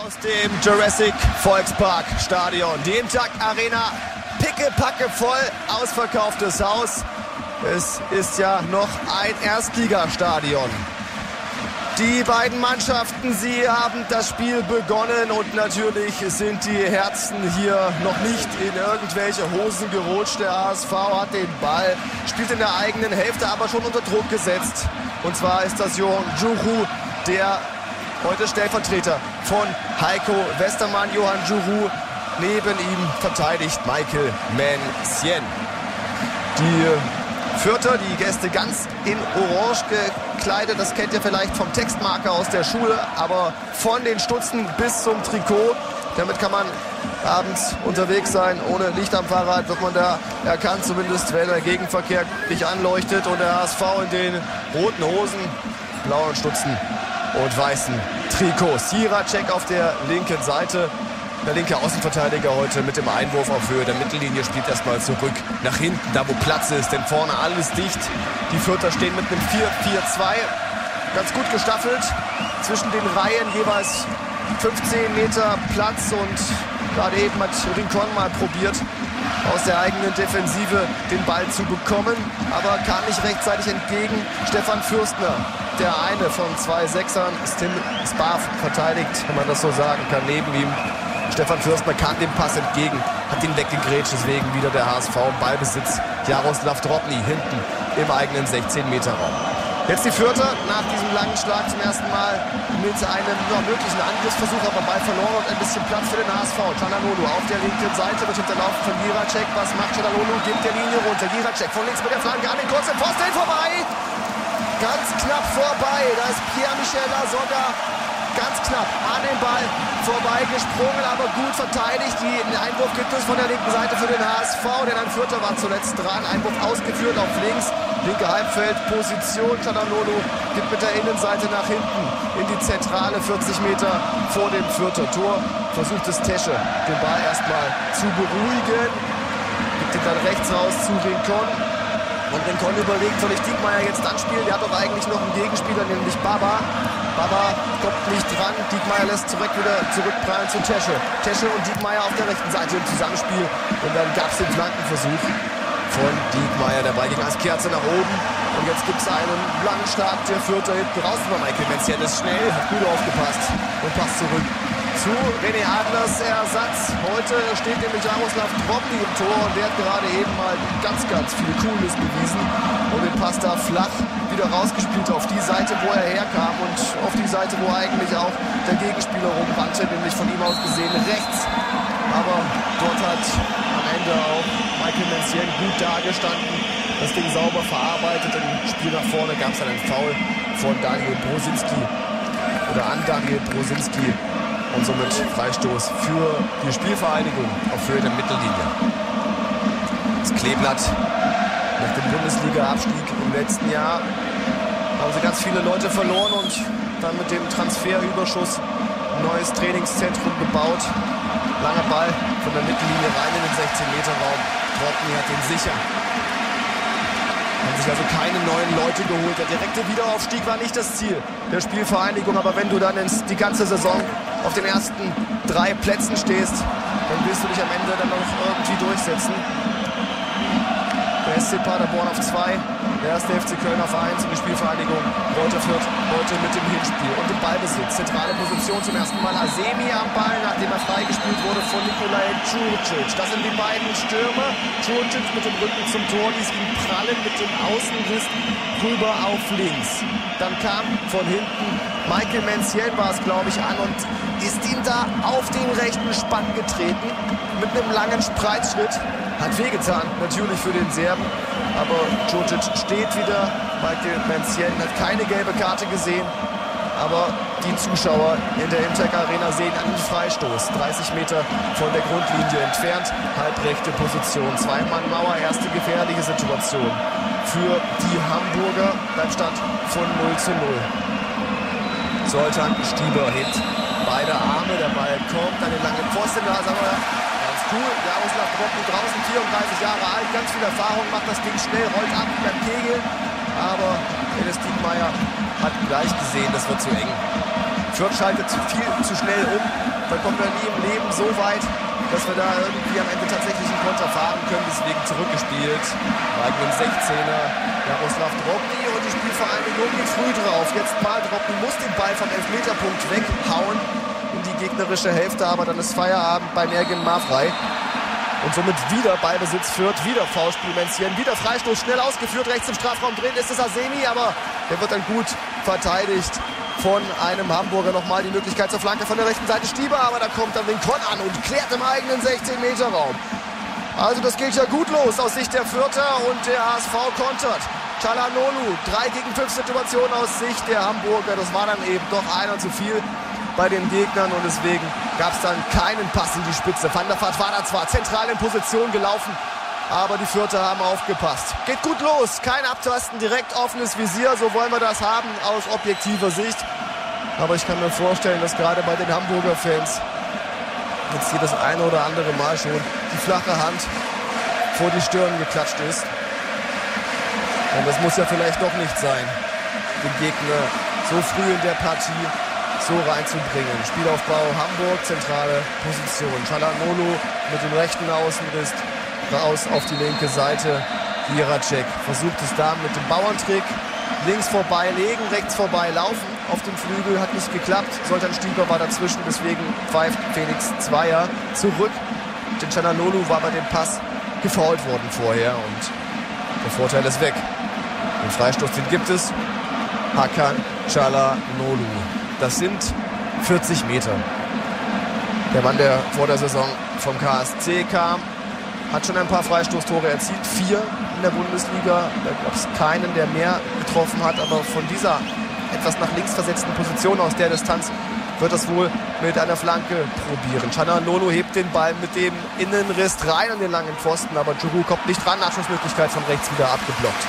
Aus dem Jurassic Volkspark Stadion. Die Impact Arena pickepacke voll, ausverkauftes Haus. Es ist ja noch ein Erstligastadion. Die beiden Mannschaften, sie haben das Spiel begonnen und natürlich sind die Herzen hier noch nicht in irgendwelche Hosen gerutscht. Der HSV hat den Ball, spielt in der eigenen Hälfte, aber schon unter Druck gesetzt. Und zwar ist das Johan Djourou, der heute Stellvertreter von Heiko Westermann. Johan Djourou, neben ihm verteidigt Michael Mancien. Die Fürther, die Gäste ganz in Orange gekleidet. Das kennt ihr vielleicht vom Textmarker aus der Schule. Aber von den Stutzen bis zum Trikot. Damit kann man abends unterwegs sein. Ohne Licht am Fahrrad wird man da erkannt. Zumindest wenn der Gegenverkehr nicht anleuchtet. Und der HSV in den roten Hosen, blauen Stutzen und weißen Trikots. Jiracek auf der linken Seite. Der linke Außenverteidiger heute mit dem Einwurf auf Höhe der Mittellinie spielt erstmal zurück nach hinten, da wo Platz ist, denn vorne alles dicht. Die Fürther stehen mit einem 4-4-2, ganz gut gestaffelt. Zwischen den Reihen jeweils 15 Meter Platz und gerade eben hat Rincon mal probiert, aus der eigenen Defensive den Ball zu bekommen, aber kam nicht rechtzeitig entgegen. Stefan Fürstner, der eine von zwei Sechsern, Tim Sparf verteidigt, wenn man das so sagen kann, neben ihm. Stefan Fürstner kam dem Pass entgegen, hat ihn weggegrätscht, deswegen wieder der HSV im Ballbesitz. Jaroslav Drobny hinten im eigenen 16-Meter-Raum. Jetzt die Fürther nach diesem langen Schlag zum ersten Mal mit einem möglichen Angriffsversuch, aber Ball verloren und ein bisschen Platz für den HSV. Çalhanoğlu auf der linken Seite wird hinterlaufen von Jiracek. Was macht Çalhanoğlu? Gibt der Linie runter. Jiracek von links mit der Flanke an den kurzen Pfosten vorbei. Ganz knapp vorbei. Da ist Pierre-Michel Lasogga ganz knapp an den Ball vorbeigesprungen, aber gut verteidigt. Den Einwurf gibt es von der linken Seite für den HSV. Der dann Fürther war zuletzt dran. Einwurf ausgeführt auf links. Linke Halbfeldposition. Çalhanoğlu gibt mit der Innenseite nach hinten in die Zentrale, 40 Meter vor dem Fürther Tor. Versucht es Tesche, den Ball erstmal zu beruhigen. Gibt ihn dann rechts raus zu Rincon. Und Rincon überlegt, soll ich Diekmayer jetzt anspielen? Der hat doch eigentlich noch einen Gegenspieler, nämlich Baba. Baba kommt nicht dran. Diekmayer lässt wieder zurückprallen zu Tesche. Tesche und Diekmayer auf der rechten Seite im Zusammenspiel. Und dann gab es den Flankenversuch von Diekmayer. Der Ball ging als Kerze nach oben. Und jetzt gibt es einen langen Start der Fürther hinten raus. Michael Mancien ist schnell, hat gut aufgepasst und passt zurück zu René Adlers Ersatz. Heute steht nämlich Jaroslav Drobny im Tor und der hat gerade eben mal ganz viel Coolness bewiesen und den Pass da flach wieder rausgespielt auf die Seite, wo er herkam und auf die Seite, wo eigentlich auch der Gegenspieler rumrannte, nämlich von ihm aus gesehen rechts. Aber dort hat am Ende auch Michael Mancien gut dagestanden, das Ding sauber verarbeitet. Im Spiel nach vorne gab es dann einen Foul von Daniel Brosinski oder an Daniel Brosinski. Und somit Freistoß für die Spielvereinigung auf Höhe der Mittellinie. Das Kleeblatt nach dem Bundesliga-Abstieg im letzten Jahr haben sie ganz viele Leute verloren und dann mit dem Transferüberschuss ein neues Trainingszentrum gebaut. Langer Ball von der Mittellinie rein in den 16-Meter-Raum. Drobny hat den sicher. Haben sich also keine neuen Leute geholt. Der direkte Wiederaufstieg war nicht das Ziel der Spielvereinigung. Aber wenn du dann die ganze Saison auf den ersten 3 Plätzen stehst, dann willst du dich am Ende dann noch irgendwie durchsetzen. Der SC Paderborn auf 2, der erste FC Köln auf 1 und die Spielvereinigung Greuther Fürth heute mit dem Hinspiel und im Ballbesitz. Zentrale Position zum ersten Mal Azemi am Ball, nachdem er freigespielt wurde von Nikolai Djuricic. Das sind die beiden Stürmer. Djuricic mit dem Rücken zum Tor, ließ ihn prallen mit dem Außenriss rüber auf links. Dann kam von hinten Michael Mancien, war es glaube ich, an und ist ihm da auf den rechten Spann getreten mit einem langen Spreizschritt. Hat wehgetan, natürlich für den Serben, aber Djuricic steht wieder. Michael Mancien hat keine gelbe Karte gesehen, aber die Zuschauer in der Impact Arena sehen einen Freistoß. 30 Meter von der Grundlinie entfernt, halbrechte Position, Zwei-Mann-Mauer, erste gefährliche Situation für die Hamburger beim Stand von 0:0. Zoltan Stieber hebt beide Arme, der Ball kommt an den langen Pfosten, da ist aber ganz cool. Jaroslav Drobny draußen, 34 Jahre alt, ganz viel Erfahrung, macht das Ding schnell, rollt ab beim Kegel. Aber Dennis Diekmayer hat gleich gesehen, das wird zu eng. Fürth schaltet viel zu schnell um. Da kommen wir nie im Leben so weit, dass wir da irgendwie am Ende tatsächlich einen Konter fahren können. Deswegen zurückgespielt. Eigenen 16er. Jaroslav Drobny und die Spielvereinigung geht früh drauf. Jetzt mal Drobny muss den Ball vom Elfmeterpunkt weghauen in die gegnerische Hälfte. Aber dann ist Feierabend bei Mergin Mavrai. Und somit wieder Ballbesitz Fürth, wieder Foulspiel Menzien, wieder Freistoß, schnell ausgeführt, rechts im Strafraum drin ist es Asemi, aber der wird dann gut verteidigt von einem Hamburger. Nochmal die Möglichkeit zur Flanke von der rechten Seite Stieber, aber da kommt dann Rincon an und klärt im eigenen 16-Meter-Raum. Also das geht ja gut los aus Sicht der Fürther und der HSV kontert. Çalhanoğlu, 3 gegen 5 Situationen aus Sicht der Hamburger, das war dann eben doch einer zu viel bei den Gegnern und deswegen gab es dann keinen Pass in die Spitze. Van der Vaart war da zwar zentral in Position gelaufen, aber die Fürther haben aufgepasst. Geht gut los, kein Abtasten, direkt offenes Visier, so wollen wir das haben aus objektiver Sicht. Aber ich kann mir vorstellen, dass gerade bei den Hamburger Fans jetzt hier das eine oder andere Mal schon die flache Hand vor die Stirn geklatscht ist. Und das muss ja vielleicht doch nicht sein, den Gegner so früh in der Partie so reinzubringen. Spielaufbau Hamburg, zentrale Position. Çalhanoğlu mit dem rechten Außenriss raus auf die linke Seite. Jiracek versucht es da mit dem Bauerntrick. Links vorbeilegen, rechts vorbeilaufen. Auf dem Flügel hat nicht geklappt. Zoltan Stieber war dazwischen, deswegen pfeift Felix Zweier zurück. Denn Çalhanoğlu war bei dem Pass gefoult worden vorher und der Vorteil ist weg. Den Freistoß, den gibt es. Hakan Çalhanoğlu. Das sind 40 Meter. Der Mann, der vor der Saison vom KSC kam, hat schon ein paar Freistoßtore erzielt. 4 in der Bundesliga. Da gab es keinen, der mehr getroffen hat. Aber von dieser etwas nach links versetzten Position aus der Distanz wird das wohl mit einer Flanke probieren. Çalhanoğlu hebt den Ball mit dem Innenriss rein an den langen Pfosten. Aber Giroud kommt nicht ran. Nachschussmöglichkeit von rechts wieder abgeblockt.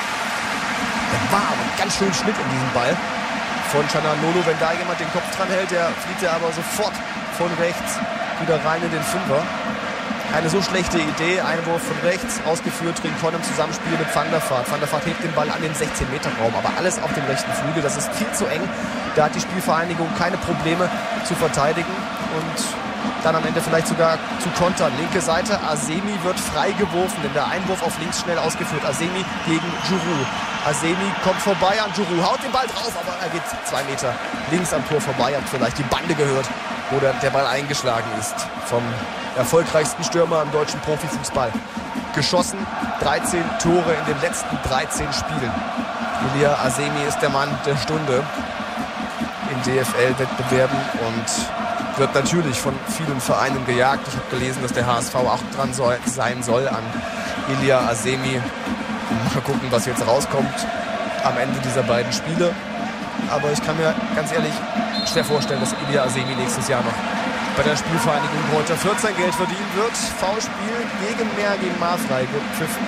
Da war aber ein ganz schön Schnitt in diesem Ball von Çalhanoğlu. Wenn da jemand den Kopf dran hält, der fliegt ja aber sofort von rechts wieder rein in den Fünfer. Keine so schlechte Idee. Einwurf von rechts, ausgeführt Rincon im Zusammenspiel mit Van der Vaart. Van der Vaart hebt den Ball an den 16-Meter-Raum, aber alles auf dem rechten Flügel. Das ist viel zu eng. Da hat die Spielvereinigung keine Probleme zu verteidigen und dann am Ende vielleicht sogar zu kontern. Linke Seite, Asemi wird frei geworfen, denn der Einwurf auf links schnell ausgeführt. Asemi gegen Giroud. Asemi kommt vorbei an Giroud, haut den Ball drauf, aber er geht 2 Meter links am Tor vorbei. Habt vielleicht die Bande gehört, wo der Ball eingeschlagen ist. Vom erfolgreichsten Stürmer im deutschen Profifußball. Geschossen, 13 Tore in den letzten 13 Spielen. Elia Asemi ist der Mann der Stunde in DFL-Wettbewerben und wird natürlich von vielen Vereinen gejagt. Ich habe gelesen, dass der HSV auch dran sein soll an Elia Asemi. Mal gucken, was jetzt rauskommt am Ende dieser beiden Spiele. Aber ich kann mir ganz ehrlich schwer vorstellen, dass Elia Asemi nächstes Jahr noch bei der Spielvereinigung Greuther Fürth sein Geld verdienen wird. Foulspiel gegen Mergin Mavrai gepfiffen.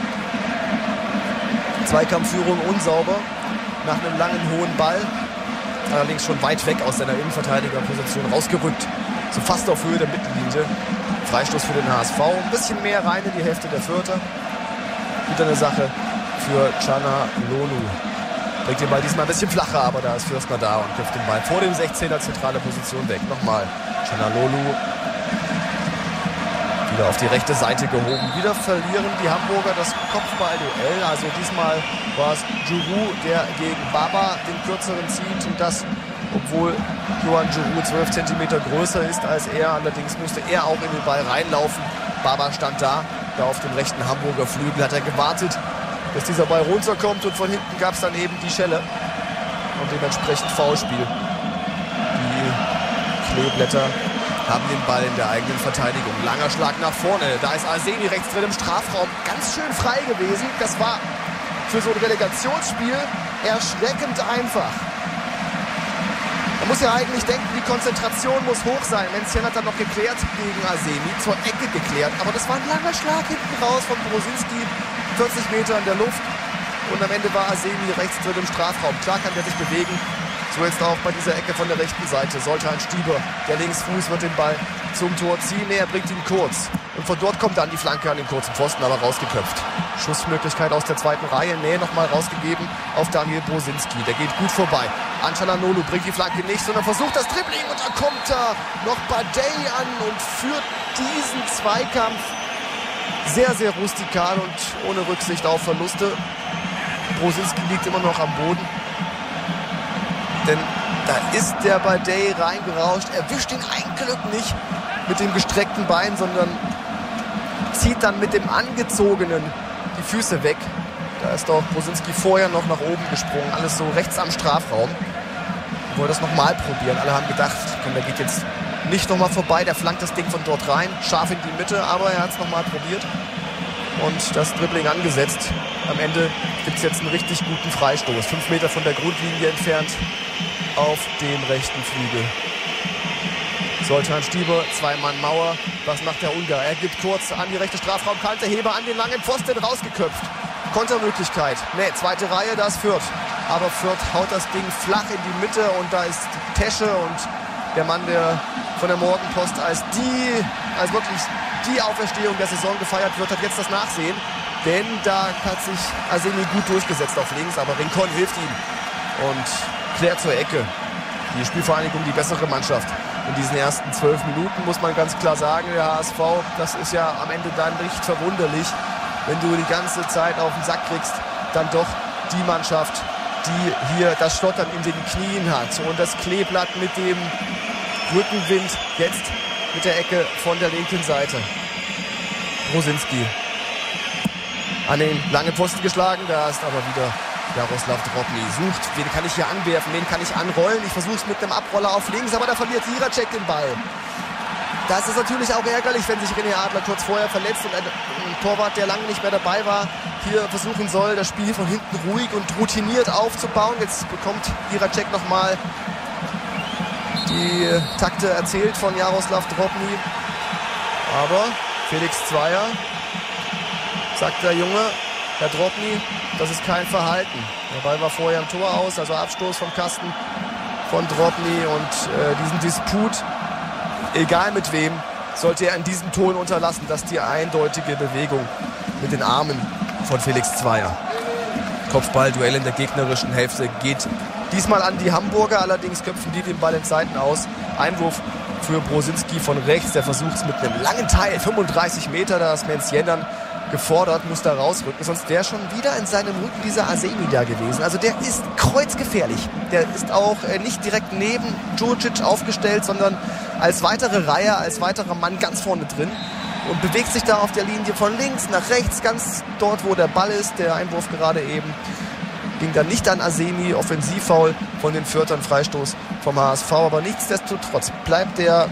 Zweikampfführung unsauber nach einem langen hohen Ball. Allerdings schon weit weg aus seiner Innenverteidigerposition rausgerückt. So fast auf Höhe der Mittellinie. Freistoß für den HSV. Ein bisschen mehr rein in die Hälfte der Fürther. Wieder eine Sache für Çalhanoğlu. Bringt den Ball diesmal ein bisschen flacher, aber da ist Fürstner da und köpft den Ball vor dem 16er zentrale Position weg. Nochmal Çalhanoğlu. Wieder auf die rechte Seite gehoben. Wieder verlieren die Hamburger das Kopfballduell. Also diesmal war es Giroud, der gegen Baba den kürzeren zieht. Und das, obwohl Johan Giroud 12 cm größer ist als er. Allerdings musste er auch in den Ball reinlaufen. Baba stand da auf dem rechten Hamburger Flügel. Hat er gewartet, dass dieser Ball runterkommt. Und von hinten gab es dann eben die Schelle. Und dementsprechend Foulspiel. Die Kleeblätter haben den Ball in der eigenen Verteidigung. Langer Schlag nach vorne. Da ist Asemi rechts drin im Strafraum. Ganz schön frei gewesen. Das war für so ein Relegationsspiel erschreckend einfach. Man muss ja eigentlich denken, die Konzentration muss hoch sein. Menzien hat dann noch geklärt gegen Asemi, zur Ecke geklärt. Aber das war ein langer Schlag hinten raus von Brosinski. 40 Meter in der Luft. Und am Ende war Asemi rechts drin im Strafraum. Klar kann der sich bewegen. So jetzt auch bei dieser Ecke von der rechten Seite. Soltan Stieber, der Linksfuß, wird den Ball zum Tor ziehen. Nee, er bringt ihn kurz. Und von dort kommt dann die Flanke an den kurzen Pfosten, aber rausgeköpft. Schussmöglichkeit aus der zweiten Reihe. Nee, nochmal rausgegeben auf Daniel Brosinski. Der geht gut vorbei. Anchalanolu bringt die Flanke nicht, sondern versucht das Dribbling. Und da kommt da noch Badei an und führt diesen Zweikampf sehr, sehr rustikal und ohne Rücksicht auf Verluste. Brosinski liegt immer noch am Boden. Denn da ist der Badei reingerauscht. Er wischt ihn ein Glück nicht mit dem gestreckten Bein, sondern zieht dann mit dem angezogenen die Füße weg. Da ist auch Brosinski vorher noch nach oben gesprungen. Alles so rechts am Strafraum. Ich wollte das nochmal probieren. Alle haben gedacht, der geht jetzt nicht nochmal vorbei. Der flankt das Ding von dort rein. Scharf in die Mitte, aber er hat es nochmal probiert. Und das Dribbling angesetzt. Am Ende gibt es jetzt einen richtig guten Freistoß. 5 Meter von der Grundlinie entfernt auf dem rechten Flügel. Soltan Stieber, 2-Mann-Mauer. Was macht der Ungar? Er gibt kurz an die rechte Strafraumkante. Heber an den langen Pfosten rausgeköpft. Kontermöglichkeit. Nee, zweite Reihe, da ist Fürth. Aber Fürth haut das Ding flach in die Mitte und da ist Tesche und der Mann, der von der Morgenpost als wirklich die Auferstehung der Saison gefeiert wird, hat jetzt das Nachsehen. Denn da hat sich Asemi gut durchgesetzt auf links, aber Rincon hilft ihm und klärt zur Ecke. Die Spielvereinigung die bessere Mannschaft. In diesen ersten 12 Minuten muss man ganz klar sagen, der HSV, das ist ja am Ende dann nicht verwunderlich, wenn du die ganze Zeit auf den Sack kriegst, dann doch die Mannschaft, die hier das Stottern in den Knien hat und das Kleeblatt mit dem Rückenwind jetzt mit der Ecke von der linken Seite. Brosinski an den langen Pfosten geschlagen, da ist aber wieder Jaroslav Drobny. Sucht, wen kann ich hier anwerfen, wen kann ich anrollen. Ich versuche es mit einem Abroller auf links, aber da verliert Jiracek den Ball. Das ist natürlich auch ärgerlich, wenn sich René Adler kurz vorher verletzt und ein Torwart, der lange nicht mehr dabei war, hier versuchen soll, das Spiel von hinten ruhig und routiniert aufzubauen. Jetzt bekommt Jiracek nochmal die Takte erzählt von Jaroslav Drobny. Aber Felix Zweier, sagt der Junge, Herr Drobny, das ist kein Verhalten. Der Ball war vorher im Tor aus, also Abstoß vom Kasten von Drobny und diesen Disput, egal mit wem, sollte er in diesem Ton unterlassen. Das ist die eindeutige Bewegung mit den Armen von Felix Zweier. Kopfballduell in der gegnerischen Hälfte geht diesmal an die Hamburger, allerdings köpfen die den Ball in Seiten aus. Einwurf für Brosinski von rechts, der versucht es mit einem langen Teil, 35 Meter, da ist Mencién dann gefordert, muss da rausrücken, sonst wäre schon wieder in seinem Rücken dieser Asemi da gewesen. Also der ist kreuzgefährlich. Der ist auch nicht direkt neben Djurdjic aufgestellt, sondern als weitere Reihe, als weiterer Mann ganz vorne drin und bewegt sich da auf der Linie von links nach rechts, ganz dort, wo der Ball ist. Der Einwurf gerade eben ging dann nicht an Asemi, Offensivfoul von den Fürthern, Freistoß vom HSV, aber nichtsdestotrotz bleibt der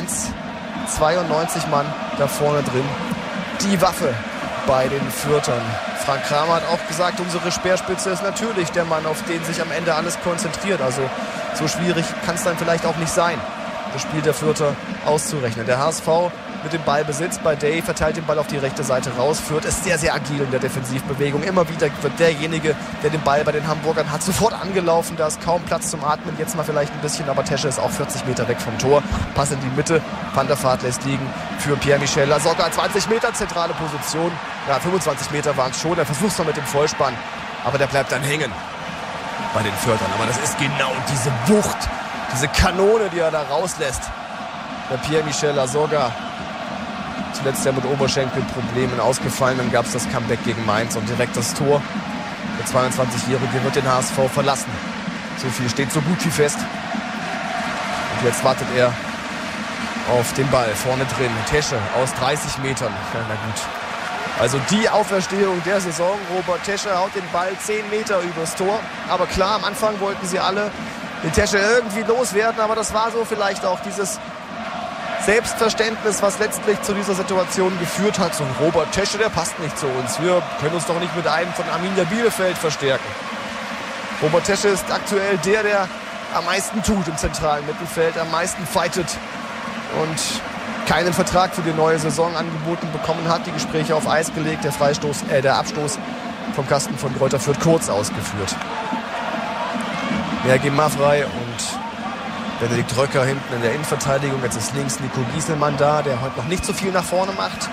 1,92 Mann da vorne drin. Die Waffe bei den Fürthern. Frank Kramer hat auch gesagt, unsere Speerspitze ist natürlich der Mann, auf den sich am Ende alles konzentriert. Also so schwierig kann es dann vielleicht auch nicht sein, das Spiel der Fürther auszurechnen. Der HSV mit dem Ballbesitz bei Day verteilt den Ball auf die rechte Seite raus. Fürth ist sehr, sehr agil in der Defensivbewegung. Immer wieder wird derjenige, der den Ball bei den Hamburgern hat, sofort angelaufen. Da ist kaum Platz zum Atmen. Jetzt mal vielleicht ein bisschen, aber Tesche ist auch 40 Meter weg vom Tor. Pass in die Mitte. Van der Vaart lässt liegen für Pierre-Michel Lasogga. 20 Meter zentrale Position. Ja, 25 Meter waren es schon. Er versucht es noch mit dem Vollspann, aber der bleibt dann hängen bei den Fürthern. Aber das ist genau diese Wucht, diese Kanone, die er da rauslässt. Der Pierre-Michel Lasogga. Zuletzt ja mit Oberschenkelproblemen ausgefallen. Dann gab es das Comeback gegen Mainz und direkt das Tor. Der 22-Jährige wird den HSV verlassen. So viel steht so gut wie fest. Und jetzt wartet er auf den Ball vorne drin. Tesche aus 30 Metern. Ja, na gut. Also die Auferstehung der Saison. Robert Tesche haut den Ball 10 Meter übers Tor. Aber klar, am Anfang wollten sie alle den Tesche irgendwie loswerden. Aber das war so vielleicht auch dieses Selbstverständnis, was letztlich zu dieser Situation geführt hat. So ein Robert Tesche, der passt nicht zu uns. Wir können uns doch nicht mit einem von Arminia Bielefeld verstärken. Robert Tesche ist aktuell der am meisten tut im zentralen Mittelfeld, am meisten fightet und keinen Vertrag für die neue Saison angeboten bekommen hat. Die Gespräche auf Eis gelegt, der Abstoß vom Kasten von Greuther Fürth kurz ausgeführt. Mergim frei und Benedikt Röcker hinten in der Innenverteidigung. Jetzt ist links Nico Gieselmann da, der heute noch nicht so viel nach vorne macht.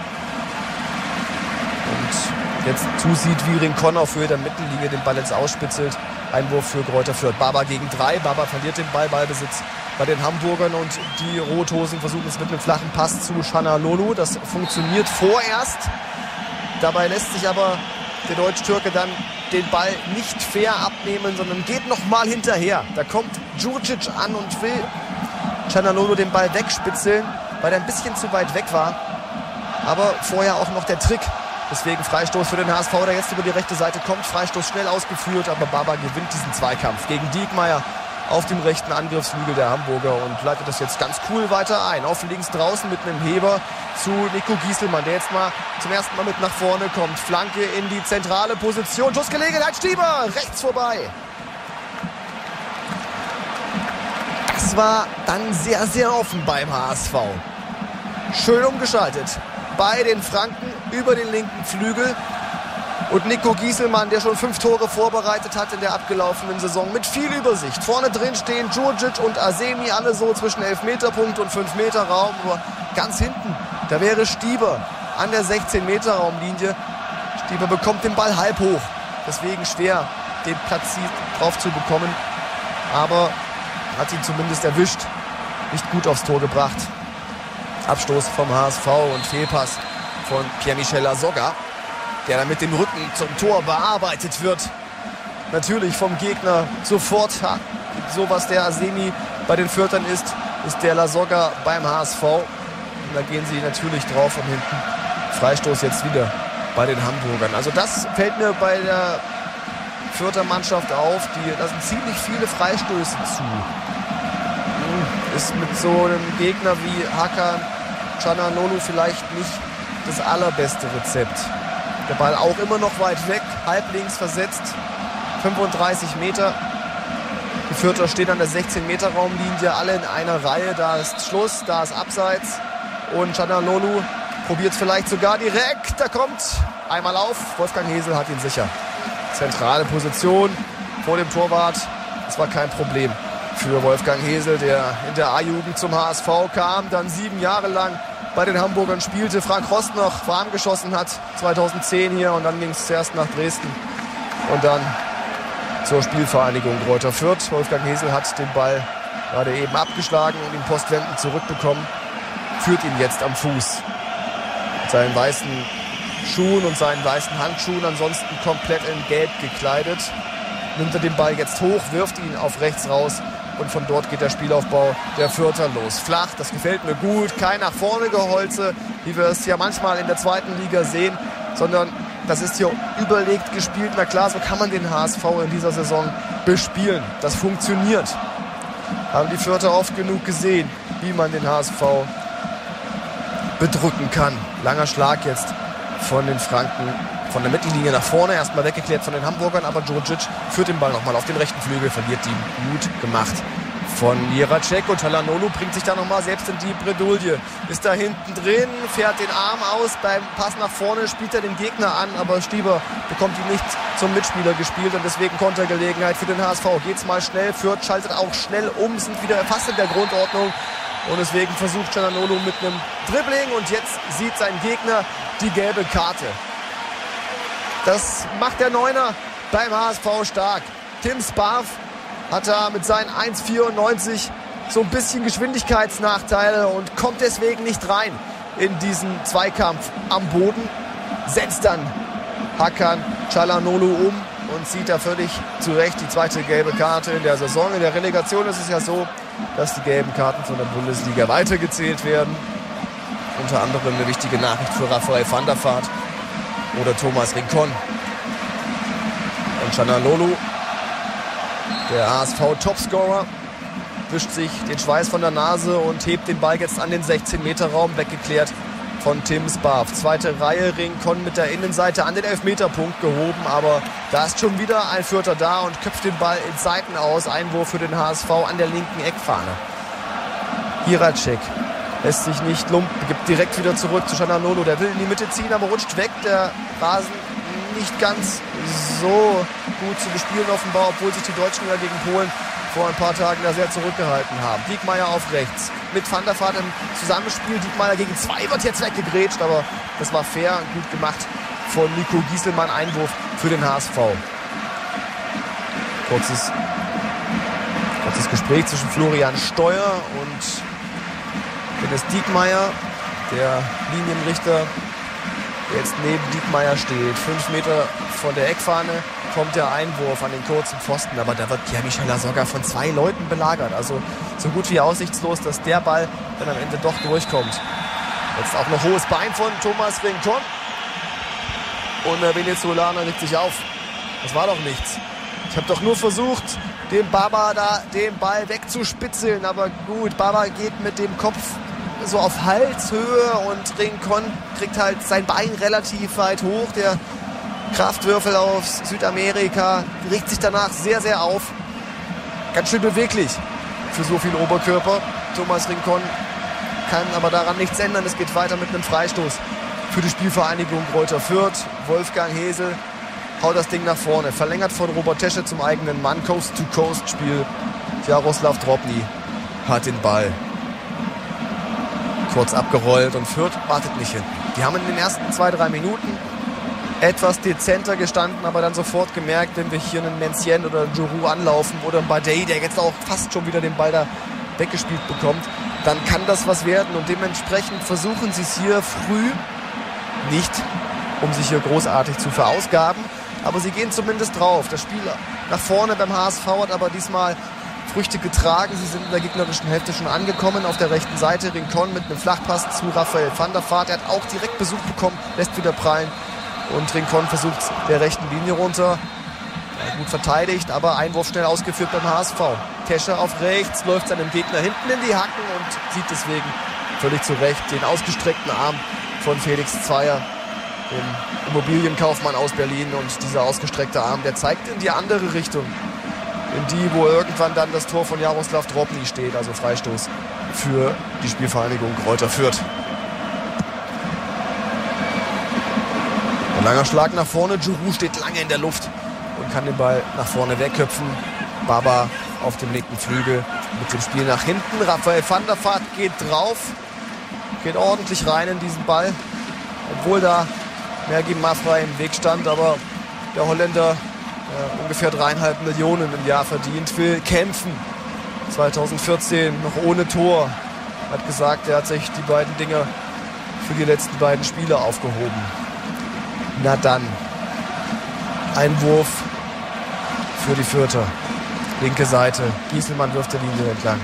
Und jetzt zusieht, wie Rincon auf Höhe der Mittellinie den Ball jetzt ausspitzelt. Einwurf für Greuther Fürth. Baba gegen 3. Baba verliert den Ballbesitz bei den Hamburgern und die Rothosen versuchen es mit einem flachen Pass zu Çalhanoğlu. Das funktioniert vorerst. Dabei lässt sich aber der Deutsch-Türke dann den Ball nicht fair abnehmen, sondern geht nochmal hinterher. Da kommt Đurđić an und will Çalhanoğlu den Ball wegspitzeln, weil er ein bisschen zu weit weg war. Aber vorher auch noch der Trick. Deswegen Freistoß für den HSV, der jetzt über die rechte Seite kommt. Freistoß schnell ausgeführt, aber Baba gewinnt diesen Zweikampf gegen Diekmeyer auf dem rechten Angriffsflügel der Hamburger und leitet das jetzt ganz cool weiter ein. Auf links draußen mit einem Heber zu Nico Gieselmann, der jetzt mal zum ersten Mal mit nach vorne kommt. Flanke in die zentrale Position. Schussgelegenheit, Stieber, rechts vorbei. Das war dann sehr, sehr offen beim HSV. Schön umgeschaltet bei den Franken über den linken Flügel. Und Nico Gieselmann, der schon 5 Tore vorbereitet hat in der abgelaufenen Saison, mit viel Übersicht. Vorne drin stehen Đurđić und Azemi, alle so zwischen 11-Meter-Punkt und 5-Meter-Raum. Nur ganz hinten, da wäre Stieber an der 16-Meter-Raumlinie. Stieber bekommt den Ball halb hoch. Deswegen schwer, den Platz drauf zu bekommen. Aber hat ihn zumindest erwischt. Nicht gut aufs Tor gebracht. Abstoß vom HSV und Fehlpass von Pierre-Michel Lasogga, der dann mit dem Rücken zum Tor bearbeitet wird. Natürlich vom Gegner sofort, so was der Azemi bei den Fürthern ist der Lasogga beim HSV. Und da gehen sie natürlich drauf von hinten. Freistoß jetzt wieder bei den Hamburgern. Also das fällt mir bei der Fürther Mannschaft auf. Die lassen ziemlich viele Freistöße zu. Ist mit so einem Gegner wie Hakan Çalhanoğlu vielleicht nicht das allerbeste Rezept. Der Ball auch immer noch weit weg, halblinks versetzt, 35 Meter. Die Fürther stehen an der 16-Meter-Raumlinie, alle in einer Reihe. Da ist Schluss, da ist Abseits. Und Çalhanoğlu probiert es vielleicht sogar direkt. Da kommt einmal auf. Wolfgang Hesel hat ihn sicher. Zentrale Position vor dem Torwart. Das war kein Problem für Wolfgang Hesel, der in der A-Jugend zum HSV kam, dann 7 Jahre lang bei den Hamburgern spielte, Frank Rost noch warm geschossen hat, 2010 hier, und dann ging es zuerst nach Dresden und dann zur Spielvereinigung Greuther Fürth. Wolfgang Hesel hat den Ball gerade eben abgeschlagen und ihn postwendend zurückbekommen, führt ihn jetzt am Fuß. Mit seinen weißen Schuhen und seinen weißen Handschuhen, ansonsten komplett in Gelb gekleidet, nimmt er den Ball jetzt hoch, wirft ihn auf rechts raus. Und von dort geht der Spielaufbau der Fürther los. Flach, das gefällt mir gut. Kein nach vorne Geholze, wie wir es ja manchmal in der zweiten Liga sehen, sondern das ist hier überlegt gespielt. Na klar, so kann man den HSV in dieser Saison bespielen. Das funktioniert. Haben die Fürther oft genug gesehen, wie man den HSV bedrücken kann. Langer Schlag jetzt von den Franken. Von der Mittellinie nach vorne, erstmal weggeklärt von den Hamburgern, aber Đurđić führt den Ball nochmal auf den rechten Flügel, verliert ihn gut gemacht von Jiracek, und Çalhanoğlu bringt sich da nochmal selbst in die Bredouille. Ist da hinten drin, fährt den Arm aus, beim Pass nach vorne spielt er den Gegner an, aber Stieber bekommt ihn nicht zum Mitspieler gespielt und deswegen Kontergelegenheit für den HSV. Geht's mal schnell, Fürth schaltet auch schnell um, sind wieder fast in der Grundordnung und deswegen versucht Çalhanoğlu mit einem Dribbling und jetzt sieht sein Gegner die gelbe Karte. Das macht der Neuner beim HSV stark. Tim Sparv hat da mit seinen 1,94 so ein bisschen Geschwindigkeitsnachteile und kommt deswegen nicht rein in diesen Zweikampf am Boden. Setzt dann Hakan Çalhanoğlu um und zieht da völlig zu Recht die zweite gelbe Karte in der Saison. In der Relegation ist es ja so, dass die gelben Karten von der Bundesliga weitergezählt werden. Unter anderem eine wichtige Nachricht für Raphael van der Vaart oder Thomas Rincon. Und Çalhanoğlu, der HSV-Topscorer, wischt sich den Schweiß von der Nase und hebt den Ball jetzt an den 16-Meter-Raum, weggeklärt von Tim Sparv. Zweite Reihe, Rincon mit der Innenseite an den 11-Meter-Punkt gehoben, aber da ist schon wieder ein Fürther da und köpft den Ball in Seiten aus. Einwurf für den HSV an der linken Eckfahne. Jiracek lässt sich nicht lumpen, gibt direkt wieder zurück zu Çalhanoğlu. Der will in die Mitte ziehen, aber rutscht weg. Der Rasen nicht ganz so gut zu bespielen offenbar, obwohl sich die Deutschen ja gegen Polen vor ein paar Tagen da sehr zurückgehalten haben. Diekmeyer auf rechts. Mit Van der Vaart im Zusammenspiel. Diekmeyer gegen 2 wird jetzt weggegrätscht, aber das war fair, gut gemacht von Nico Gieselmann. Einwurf für den HSV. Kurzes Gespräch zwischen Florian Steuer und Dennis Diekmeyer, der Linienrichter, der jetzt neben Diekmeyer steht. 5 Meter von der Eckfahne kommt der Einwurf an den kurzen Pfosten, aber da wird Pierre-Michel Lasogga von 2 Leuten belagert. Also so gut wie aussichtslos, dass der Ball dann am Ende doch durchkommt. Jetzt auch noch hohes Bein von Thomas Rincon. Und Venezuelaner regt sich auf. Das war doch nichts. Ich habe doch nur versucht, dem Baba da den Ball wegzuspitzeln. Aber gut, Baba geht mit dem Kopf so auf Halshöhe und Rincon kriegt halt sein Bein relativ weit hoch. Der Kraftwürfel aus Südamerika regt sich danach sehr, sehr auf. Ganz schön beweglich für so viel Oberkörper. Thomas Rincon kann aber daran nichts ändern. Es geht weiter mit einem Freistoß für die Spielvereinigung Greuther Fürth. Wolfgang Hesel haut das Ding nach vorne. Verlängert von Robert Tesche zum eigenen Mann. Coast-to-Coast-Spiel. Jaroslav Drobny hat den Ball kurz abgerollt und Fürth wartet nicht hin. Die haben in den ersten 2-3 Minuten etwas dezenter gestanden, aber dann sofort gemerkt, wenn wir hier einen Mencien oder einen Giroud anlaufen oder einen Badei, der jetzt auch fast schon wieder den Ball da weggespielt bekommt, dann kann das was werden und dementsprechend versuchen sie es hier früh nicht, um sich hier großartig zu verausgaben, aber sie gehen zumindest drauf. Das Spiel nach vorne beim HSV hat aber diesmal Früchte getragen. Sie sind in der gegnerischen Hälfte schon angekommen. Auf der rechten Seite Rincon mit einem Flachpass zu Raphael van der Vaart. Er hat auch direkt Besuch bekommen, lässt wieder prallen. Und Rincon versucht der rechten Linie runter. Ja, gut verteidigt, aber Einwurf schnell ausgeführt beim HSV. Tesche auf rechts, läuft seinem Gegner hinten in die Hacken und sieht deswegen völlig zu Recht den ausgestreckten Arm von Felix Zweier, dem Immobilienkaufmann aus Berlin. Und dieser ausgestreckte Arm, der zeigt in die andere Richtung. In die, wo irgendwann dann das Tor von Jaroslav Drobny steht. Also Freistoß für die Spielvereinigung Greuther Fürth. Ein langer Schlag nach vorne. Giroud steht lange in der Luft und kann den Ball nach vorne wegköpfen. Baba auf dem linken Flügel mit dem Spiel nach hinten. Raphael van der Vaart geht drauf. Geht ordentlich rein in diesen Ball. Obwohl da Mergi Mafra im Weg stand. Aber der Holländer ungefähr 3,5 Millionen im Jahr verdient, will kämpfen. 2014 noch ohne Tor. Hat gesagt, er hat sich die beiden Dinger für die letzten beiden Spiele aufgehoben. Na dann. Einwurf für die Fürther. Linke Seite. Gieselmann wirft der Linie entlang.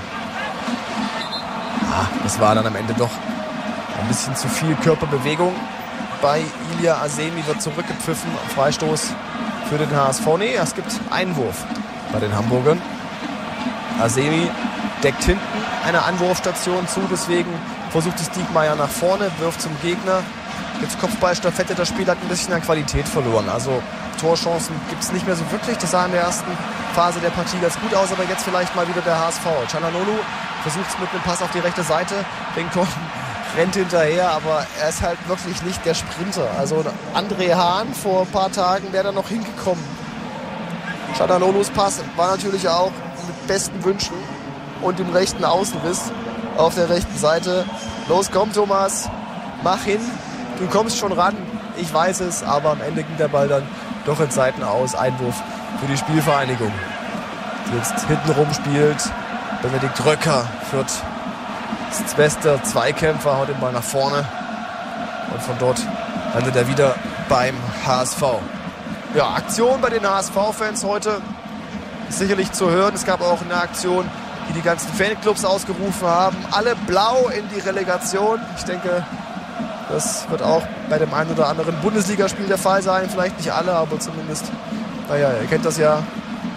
Das war dann am Ende doch ein bisschen zu viel Körperbewegung. Bei Ilya Asemi wird zurückgepfiffen. Freistoß für den HSV. Nee, es gibt Einwurf bei den Hamburgern. Asemi deckt hinten eine Anwurfstation zu, deswegen versucht es Diekmeyer nach vorne, wirft zum Gegner. Jetzt Kopfballstaffette, das Spiel hat ein bisschen an Qualität verloren. Also Torchancen gibt es nicht mehr so wirklich. Das sah in der ersten Phase der Partie ganz gut aus, aber jetzt vielleicht mal wieder der HSV. Çalhanoğlu versucht es mit einem Pass auf die rechte Seite. Rincon rennt hinterher, aber er ist halt wirklich nicht der Sprinter. Also André Hahn vor ein paar Tagen wäre da noch hingekommen. Çalhanoğlu's Pass war natürlich auch mit besten Wünschen und dem rechten Außenriss auf der rechten Seite. Los, komm Thomas, mach hin, du kommst schon ran. Ich weiß es, aber am Ende ging der Ball dann doch in Seiten aus. Einwurf für die Spielvereinigung. Die jetzt hintenrum spielt Benedikt Röcker, führt das beste Zweikämpfer, haut den Ball nach vorne und von dort landet er wieder beim HSV. Ja, Aktion bei den HSV-Fans heute ist sicherlich zu hören. Es gab auch eine Aktion, die die ganzen Fanclubs ausgerufen haben. Alle blau in die Relegation. Ich denke, das wird auch bei dem einen oder anderen Bundesligaspiel der Fall sein. Vielleicht nicht alle, aber zumindest, naja, ihr kennt das ja.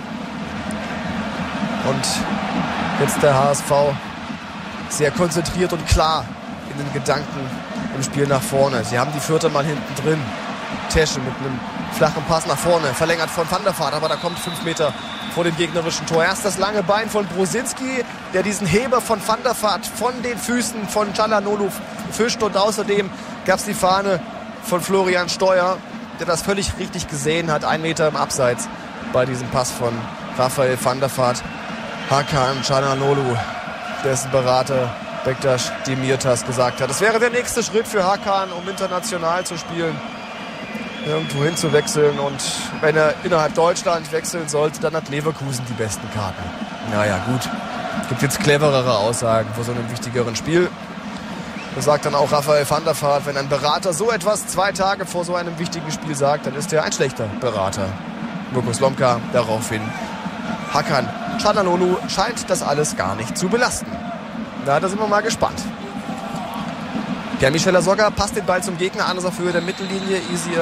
Und jetzt der HSV sehr konzentriert und klar in den Gedanken im Spiel nach vorne. Sie haben die Fürther mal hinten drin. Tesche mit einem flachen Pass nach vorne, verlängert von Van der Vaart, aber da kommt 5 Meter vor dem gegnerischen Tor. Erst das lange Bein von Brosinski, der diesen Heber von Van der Vaart von den Füßen von Çalhanoğlu fischt, und außerdem gab es die Fahne von Florian Steuer, der das völlig richtig gesehen hat. 1 Meter im Abseits bei diesem Pass von Raphael van der Vaart. Hakan Çalhanoğlu, dessen Berater Bektaş Demirtas gesagt hat, es wäre der nächste Schritt für Hakan, um international zu spielen, irgendwo hinzuwechseln. Und wenn er innerhalb Deutschland wechseln sollte, dann hat Leverkusen die besten Karten. Naja, gut. Gibt jetzt cleverere Aussagen vor so einem wichtigeren Spiel. Das sagt dann auch Raphael van der Vaart, wenn ein Berater so etwas 2 Tage vor so einem wichtigen Spiel sagt, dann ist er ein schlechter Berater. Mirko Slomka daraufhin. Hakan Çalhanoğlu scheint das alles gar nicht zu belasten. Da sind wir mal gespannt. Pierre-Michel Lasogga passt den Ball zum Gegner an, auf Höhe der Mittellinie.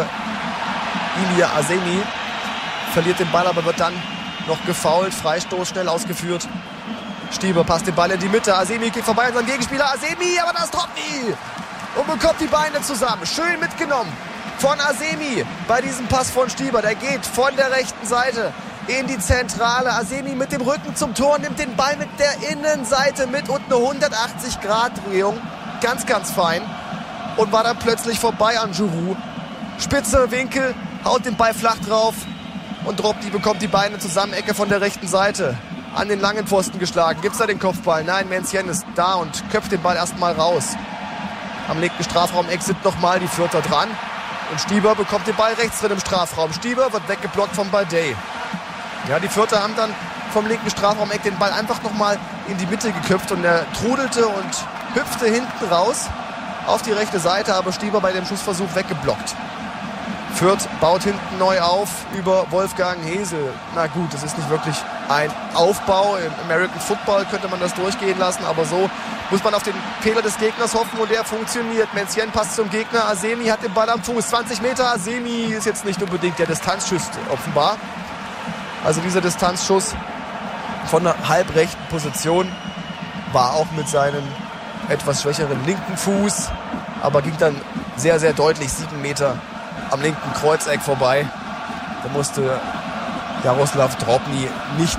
Ilia Azemi verliert den Ball, aber wird dann noch gefoult. Freistoß schnell ausgeführt. Stieber passt den Ball in die Mitte. Azemi geht vorbei an seinem Gegenspieler. Azemi, aber das Drobny. Und bekommt die Beine zusammen. Schön mitgenommen von Azemi bei diesem Pass von Stieber. Der geht von der rechten Seite in die Zentrale. Azemi mit dem Rücken zum Tor, nimmt den Ball mit der Innenseite mit und eine 180-Grad-Drehung. Ganz, ganz fein. Und war dann plötzlich vorbei an Giroud. Spitzer Winkel, haut den Ball flach drauf. Und Drobny bekommt die Beine zusammen, Ecke von der rechten Seite. An den langen Pfosten geschlagen. Gibt's da den Kopfball? Nein, Mencienne ist da und köpft den Ball erstmal raus. Am linken Strafraum-Eck sind nochmal die Fürther dran. Und Stieber bekommt den Ball rechts drin im Strafraum. Stieber wird weggeblockt von Balde. Ja, die Fürther haben dann vom linken Strafraum-Eck den Ball einfach nochmal in die Mitte geköpft. Und er trudelte und hüpfte hinten raus auf die rechte Seite. Aber Stieber bei dem Schussversuch weggeblockt. Fürth baut hinten neu auf über Wolfgang Hesel. Na gut, das ist nicht wirklich ein Aufbau. Im American Football könnte man das durchgehen lassen, aber so muss man auf den Fehler des Gegners hoffen und der funktioniert. Mencienne passt zum Gegner, Azemi hat den Ball am Fuß. 20 Meter, Azemi ist jetzt nicht unbedingt der Distanzschuss offenbar. Also dieser Distanzschuss von der halbrechten Position war auch mit seinem etwas schwächeren linken Fuß, aber ging dann sehr, sehr deutlich 7 Meter am linken Kreuzeck vorbei. Da musste Jaroslav Drobny nicht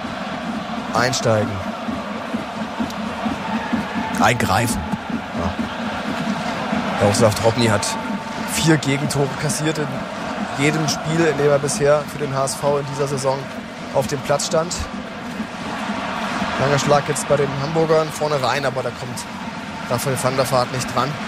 eingreifen. Ja. Jaroslav Drobny hat 4 Gegentore kassiert in jedem Spiel, in dem er bisher für den HSV in dieser Saison auf dem Platz stand. Langer Schlag jetzt bei den Hamburgern vorne rein, aber da kommt Raphael van der Vaart nicht dran.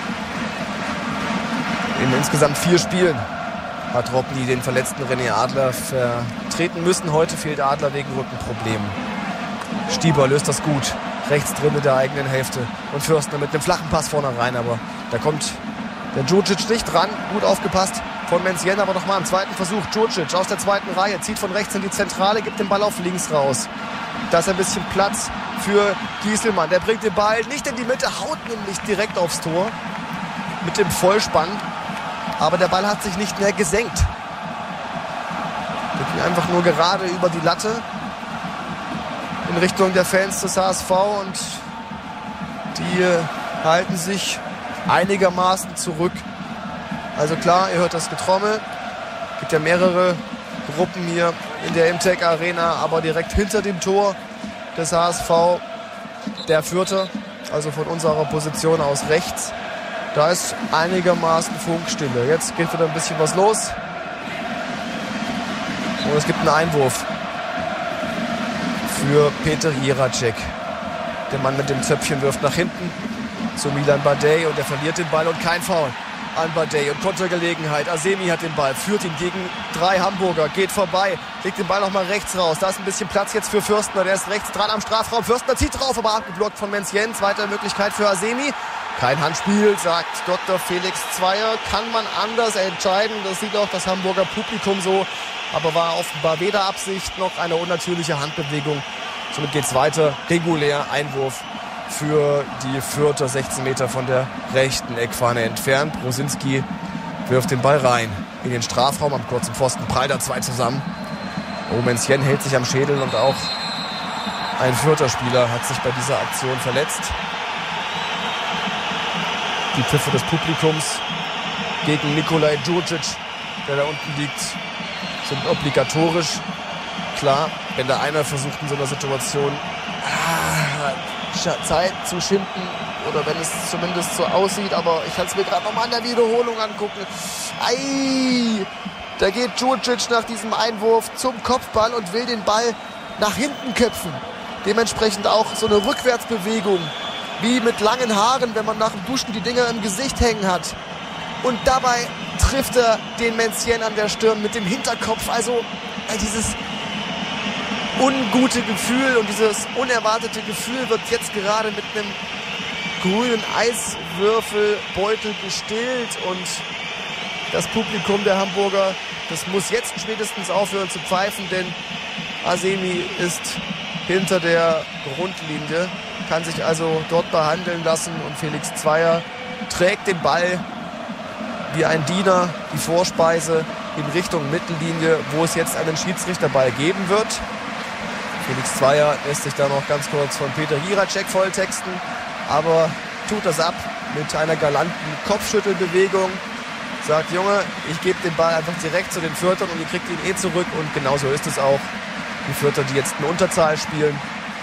In insgesamt 4 Spielen hat Drobny den verletzten René Adler vertreten müssen. Heute fehlt Adler wegen Rückenproblemen. Stieber löst das gut. Rechts drin in der eigenen Hälfte. Und Fürstner mit einem flachen Pass vorne rein. Aber da kommt der Djurdjic nicht dran. Gut aufgepasst von Mencienne. Aber nochmal im zweiten Versuch. Djurdjic aus der zweiten Reihe. Zieht von rechts in die Zentrale. Gibt den Ball auf links raus. Da ist ein bisschen Platz für Gieselmann. Der bringt den Ball nicht in die Mitte. Haut nämlich direkt aufs Tor. Mit dem Vollspann. Aber der Ball hat sich nicht mehr gesenkt. Der ging einfach nur gerade über die Latte in Richtung der Fans des HSV und die halten sich einigermaßen zurück. Also klar, ihr hört das Getrommel. Es gibt ja mehrere Gruppen hier in der Imtech Arena, aber direkt hinter dem Tor des HSV der Fürther, also von unserer Position aus rechts. Da ist einigermaßen Funkstille. Jetzt geht wieder ein bisschen was los. Und es gibt einen Einwurf für Peter Jiracek. Der Mann mit dem Zöpfchen wirft nach hinten zu Milan Badej und er verliert den Ball und kein Foul an Badej. Und Kontergelegenheit. Azemi hat den Ball, führt ihn gegen 3 Hamburger, geht vorbei, legt den Ball nochmal rechts raus. Da ist ein bisschen Platz jetzt für Fürstner. Der ist rechts dran am Strafraum. Fürstner zieht drauf, aber abgeblockt von Mencienne. Zweite Möglichkeit für Azemi. Kein Handspiel, sagt Dr. Felix Zweier. Kann man anders entscheiden. Das sieht auch das Hamburger Publikum so. Aber war offenbar weder Absicht noch eine unnatürliche Handbewegung. Somit geht es weiter. Regulär Einwurf für die Fürther, 16 Meter von der rechten Eckfahne entfernt. Brosinski wirft den Ball rein in den Strafraum am kurzen Pfosten. Prall da 2 zusammen. Mencienne hält sich am Schädel und auch ein Fürther Spieler hat sich bei dieser Aktion verletzt. Die Pfiffe des Publikums gegen Nikolaj Djurdjic, der da unten liegt, sind obligatorisch. Klar, wenn da einer versucht in so einer Situation Zeit zu schinden, oder wenn es zumindest so aussieht, aber ich kann es mir gerade nochmal in der Wiederholung angucken. Ei, da geht Djurdjic nach diesem Einwurf zum Kopfball und will den Ball nach hinten köpfen. Dementsprechend auch so eine Rückwärtsbewegung, wie mit langen Haaren, wenn man nach dem Duschen die Dinger im Gesicht hängen hat. Und dabei trifft er den Mencien an der Stirn mit dem Hinterkopf. Also dieses ungute Gefühl und dieses unerwartete Gefühl wird jetzt gerade mit einem grünen Eiswürfelbeutel gestillt. Und das Publikum der Hamburger, das muss jetzt spätestens aufhören zu pfeifen, denn Azemi ist hinter der Grundlinie, kann sich also dort behandeln lassen und Felix Zweier trägt den Ball wie ein Diener, die Vorspeise in Richtung Mittellinie, wo es jetzt einen Schiedsrichterball geben wird. Felix Zweier lässt sich da noch ganz kurz von Peter Jiracek volltexten, aber tut das ab mit einer galanten Kopfschüttelbewegung. Sagt, Junge, ich gebe den Ball einfach direkt zu den Fürthern und ihr kriegt ihn zurück. Und genauso ist es auch. Die Fürther, die jetzt in Unterzahl spielen,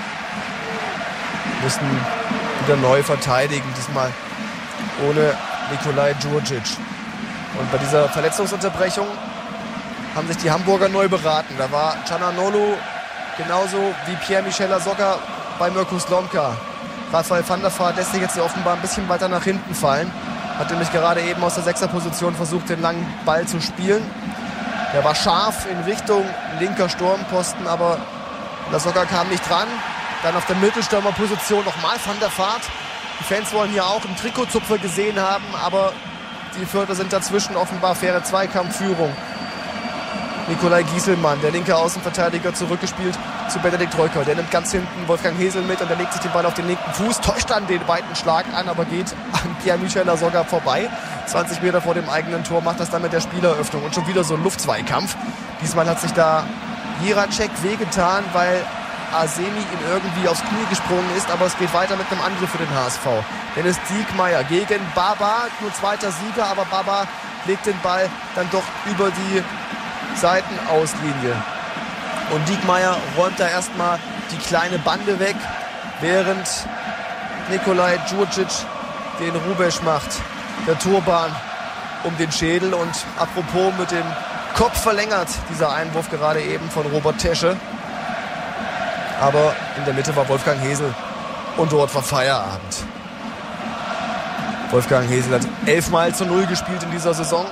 müssen wieder neu verteidigen. Diesmal ohne Nikolai Djurdjic. Und bei dieser Verletzungsunterbrechung haben sich die Hamburger neu beraten. Da war Cananolu genauso wie Pierre-Michel Lasogga bei Mirko Slomka. Raphael van der Vaart lässt sich jetzt offenbar ein bisschen weiter nach hinten fallen. Hat nämlich gerade eben aus der Sechserposition versucht, den langen Ball zu spielen. Der war scharf in Richtung linker Sturmposten, aber Lasogga kam nicht dran. Dann auf der Mittelstürmerposition nochmal van der Vaart. Die Fans wollen hier auch einen Trikotzupfer gesehen haben, aber die Fürther sind dazwischen, offenbar faire Zweikampfführung. Nikolai Gieselmann, der linke Außenverteidiger, zurückgespielt zu Benedikt Reuker. Der nimmt ganz hinten Wolfgang Hesel mit und der legt sich den Ball auf den linken Fuß, täuscht dann den weiten Schlag an, aber geht an Pierre-Michel Lasogga vorbei. 20 Meter vor dem eigenen Tor, macht das dann mit der Spieleröffnung und schon wieder so ein Luftzweikampf. Diesmal hat sich da Jiracek wehgetan, weil Azemi ihm irgendwie aufs Knie gesprungen ist, aber es geht weiter mit einem Angriff für den HSV. Dennis Diekmeyer gegen Baba, nur zweiter Sieger, aber Baba legt den Ball dann doch über die Seitenauslinie. Und Diekmeyer räumt da erstmal die kleine Bande weg, während Nikolai Djurdjic den Rubesch macht. Der Turban um den Schädel und apropos mit dem Kopf verlängert, dieser Einwurf gerade eben von Robert Tesche. Aber in der Mitte war Wolfgang Hesel und dort war Feierabend. Wolfgang Hesel hat 11-0 gespielt in dieser Saison.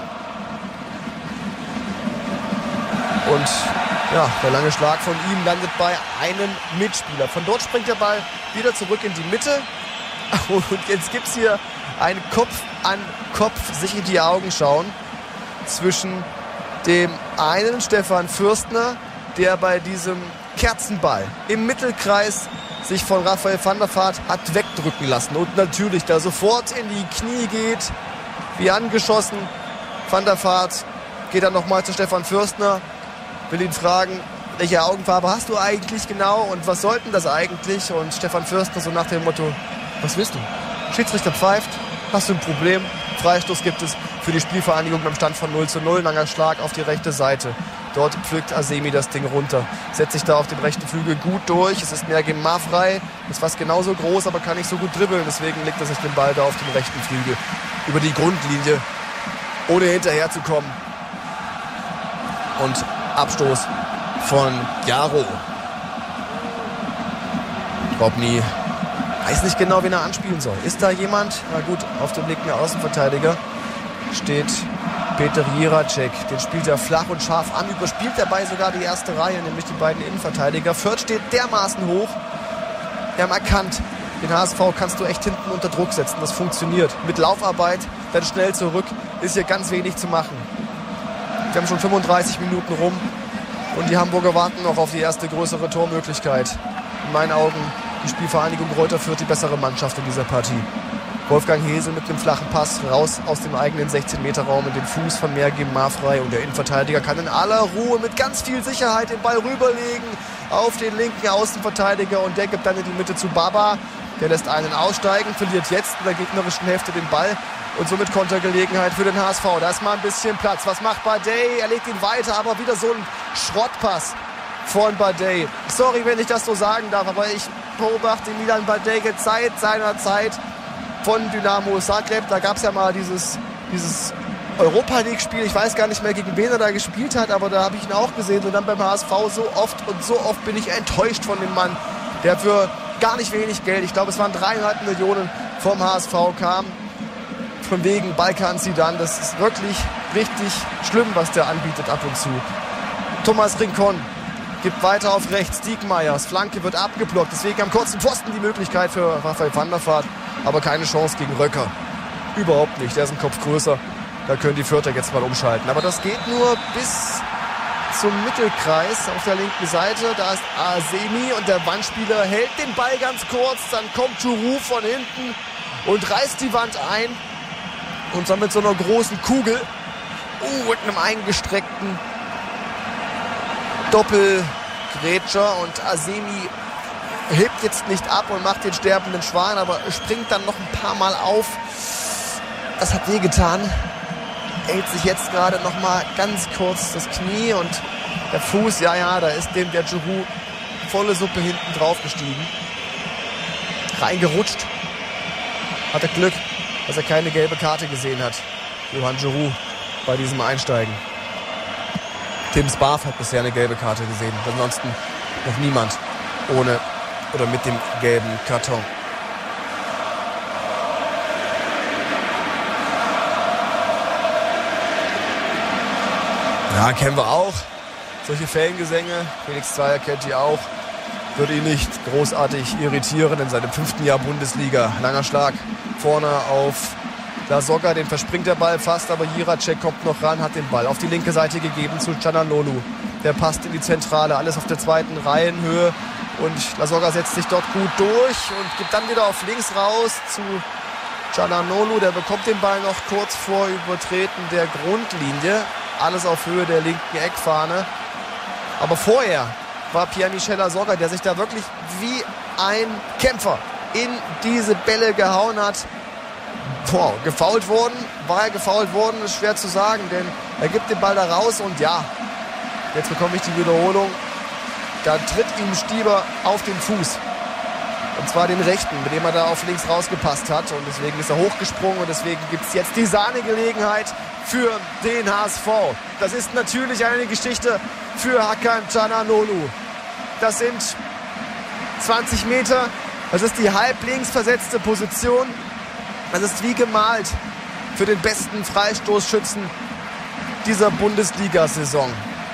Und ja, der lange Schlag von ihm landet bei einem Mitspieler. Von dort springt der Ball wieder zurück in die Mitte. Und jetzt gibt es hier ein Kopf an Kopf, sich in die Augen schauen zwischen dem einen Stefan Fürstner, der bei diesem Kerzenball im Mittelkreis sich von Raphael van der Vaart hat wegdrücken lassen und natürlich da sofort in die Knie geht, wie angeschossen. Van der Vaart geht dann nochmal zu Stefan Fürstner, will ihn fragen, welche Augenfarbe hast du eigentlich genau und was sollten das eigentlich? Und Stefan Fürstner so nach dem Motto, was willst du? Schiedsrichter pfeift, hast du ein Problem? Freistoß gibt es für die Spielvereinigung beim Stand von 0:0. Langer Schlag auf die rechte Seite. Dort pflückt Azemi das Ding runter. Setzt sich da auf dem rechten Flügel gut durch. Es ist mehr gemafrei. Ist fast genauso groß, aber kann nicht so gut dribbeln. Deswegen legt er sich den Ball da auf dem rechten Flügel über die Grundlinie, ohne hinterher zu kommen. Und Abstoß von Jaro. Robny weiß nicht genau, wen er anspielen soll. Ist da jemand? Na gut, auf dem linken Außenverteidiger steht Peter Jiracek. Den spielt er flach und scharf an. Überspielt dabei sogar die erste Reihe, nämlich die beiden Innenverteidiger. Fürth steht dermaßen hoch. Wir haben erkannt, den HSV kannst du echt hinten unter Druck setzen. Das funktioniert. Mit Laufarbeit, dann schnell zurück, ist hier ganz wenig zu machen. Wir haben schon 35 Minuten rum und die Hamburger warten noch auf die erste größere Tormöglichkeit. In meinen Augen die Spielvereinigung Greuther Fürth die bessere Mannschaft in dieser Partie. Wolfgang Hesel mit einem flachen Pass raus aus dem eigenen 16-Meter-Raum in den Fuß von Mergim Mafrei. Und der Innenverteidiger kann in aller Ruhe mit ganz viel Sicherheit den Ball rüberlegen auf den linken Außenverteidiger. Und der gibt dann in die Mitte zu Baba. Der lässt einen aussteigen, verliert jetzt in der gegnerischen Hälfte den Ball. Und somit Kontergelegenheit für den HSV. Da ist mal ein bisschen Platz. Was macht Badei? Er legt ihn weiter, aber wieder so ein Schrottpass von Badei. Sorry, wenn ich das so sagen darf, aber ich beobachte Milan Badei seit seiner Zeit von Dynamo Zagreb. Da gab es ja mal dieses Europa-League-Spiel. Ich weiß gar nicht mehr, gegen wen er da gespielt hat, aber da habe ich ihn auch gesehen. Und dann beim HSV so oft bin ich enttäuscht von dem Mann, der für gar nicht wenig Geld, ich glaube es waren 3,5 Millionen vom HSV kam. Von wegen Balkan Zidane. Das ist wirklich richtig schlimm, was der anbietet ab und zu. Thomas Rincon gibt weiter auf rechts. Diekmeyers Flanke wird abgeblockt. Deswegen am kurzen Pfosten die Möglichkeit für Raphael van der Vaart. Aber keine Chance gegen Röcker. Überhaupt nicht. Der ist ein Kopf größer. Da können die Fürther jetzt mal umschalten. Aber das geht nur bis zum Mittelkreis auf der linken Seite. Da ist Asemi und der Wandspieler hält den Ball ganz kurz. Dann kommt Giroud von hinten und reißt die Wand ein. Und dann mit so einer großen Kugel und einem eingestreckten Doppelgrätscher. Und Asemi hebt jetzt nicht ab und macht den sterbenden Schwan, aber springt dann noch ein paar Mal auf. Das hat wehgetan. Hält sich jetzt gerade noch mal ganz kurz das Knie und der Fuß, ja, da ist dem der Giroud volle Suppe hinten drauf gestiegen. Reingerutscht. Hatte Glück, dass er keine gelbe Karte gesehen hat. Johann Giroud bei diesem Einsteigen. Tim Sparf hat bisher eine gelbe Karte gesehen. Ansonsten noch niemand ohne oder mit dem gelben Karton. Ja, kennen wir auch. Solche Fangesänge. Felix Zweier kennt die auch. Würde ihn nicht großartig irritieren in seinem 5. Jahr Bundesliga. Langer Schlag vorne auf Lasogga. Den verspringt der Ball fast, aber Jiracek kommt noch ran, hat den Ball auf die linke Seite gegeben zu Çalhanoğlu. Der passt in die Zentrale, alles auf der zweiten Reihenhöhe. Und Lasogga setzt sich dort gut durch und gibt dann wieder auf links raus zu Çalhanoğlu. Der bekommt den Ball noch kurz vor Übertreten der Grundlinie. Alles auf Höhe der linken Eckfahne. Aber vorher war Pierre-Michel Lasogga, der sich da wirklich wie ein Kämpfer in diese Bälle gehauen hat. Gefoult worden. War er gefoult worden? Ist schwer zu sagen, denn er gibt den Ball da raus und ja, jetzt bekomme ich die Wiederholung. Da tritt ihm Stieber auf den Fuß. Und zwar den rechten, mit dem er da auf links rausgepasst hat. Und deswegen ist er hochgesprungen und deswegen gibt es jetzt die Sahnegelegenheit für den HSV. Das ist natürlich eine Geschichte für Hakan Çalhanoğlu. Das sind 20 Meter. Das ist die halblinks versetzte Position. Das ist wie gemalt für den besten Freistoßschützen dieser Bundesliga-Saison.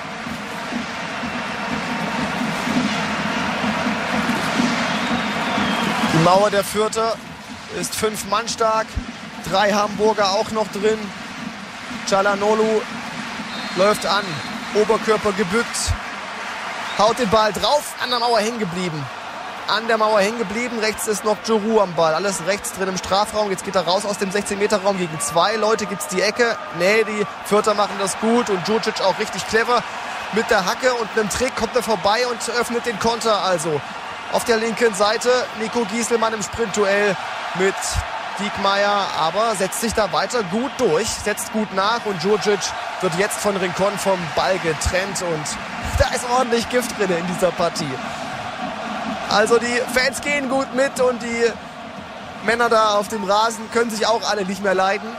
Die Mauer der Fürther ist 5 Mann stark. 3 Hamburger auch noch drin. Çalhanoğlu läuft an. Oberkörper gebückt. Haut den Ball drauf. An der Mauer hängen geblieben. An der Mauer hängen geblieben. Rechts ist noch Giroud am Ball. Alles rechts drin im Strafraum. Jetzt geht er raus aus dem 16-Meter-Raum. Gegen 2 Leute gibt es die Ecke. Nee, die Fürther machen das gut. Und Djurdjic auch richtig clever. Mit der Hacke und einem Trick kommt er vorbei und öffnet den Konter also. Auf der linken Seite Nico Gieselmann im Sprintduell mit Diekmeyer, aber setzt sich da weiter gut durch, setzt gut nach und Djurdjic wird jetzt von Rincon vom Ball getrennt und da ist ordentlich Gift drin in dieser Partie. Also die Fans gehen gut mit und die Männer da auf dem Rasen können sich auch alle nicht mehr leiden.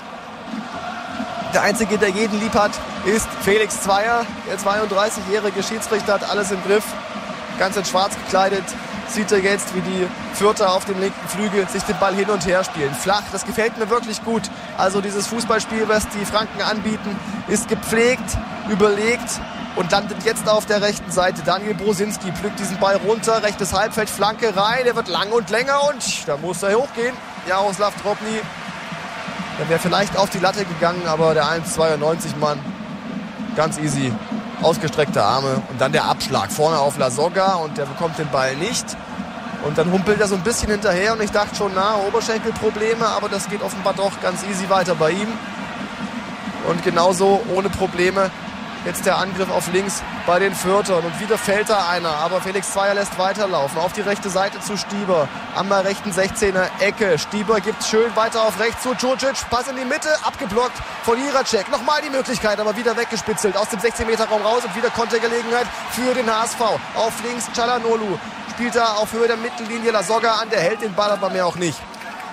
Der Einzige, der jeden lieb hat, ist Felix Zweier. Der 32-jährige Schiedsrichter hat alles im Griff. Ganz in schwarz gekleidet, sieht er jetzt, wie die Fürther auf dem linken Flügel sich den Ball hin und her spielen. Flach, das gefällt mir wirklich gut. Also dieses Fußballspiel, was die Franken anbieten, ist gepflegt, überlegt und landet jetzt auf der rechten Seite. Daniel Brosinski pflückt diesen Ball runter, rechtes Halbfeld, Flanke rein, er wird lang und länger und da muss er hochgehen. Jaroslav Drobny, der wäre vielleicht auf die Latte gegangen, aber der 1,92 Mann, ganz easy. Ausgestreckte Arme und dann der Abschlag vorne auf Lasogga und der bekommt den Ball nicht. Und dann humpelt er so ein bisschen hinterher und ich dachte schon, Oberschenkelprobleme, aber das geht offenbar doch ganz easy weiter bei ihm. Und genauso ohne Probleme jetzt der Angriff auf links bei den Fürthern. Und wieder fällt da einer, aber Felix Zweier lässt weiterlaufen. Auf die rechte Seite zu Stieber. Am rechten 16er Ecke. Stieber gibt schön weiter auf rechts zu Djurdjic. Pass in die Mitte, abgeblockt von Jiracek. Nochmal die Möglichkeit, aber wieder weggespitzelt. Aus dem 16-Meter-Raum raus und wieder Kontergelegenheit für den HSV. Auf links Çalhanoğlu. Spielt da auf Höhe der Mittellinie Lasogga an. Der hält den Ball aber mehr auch nicht.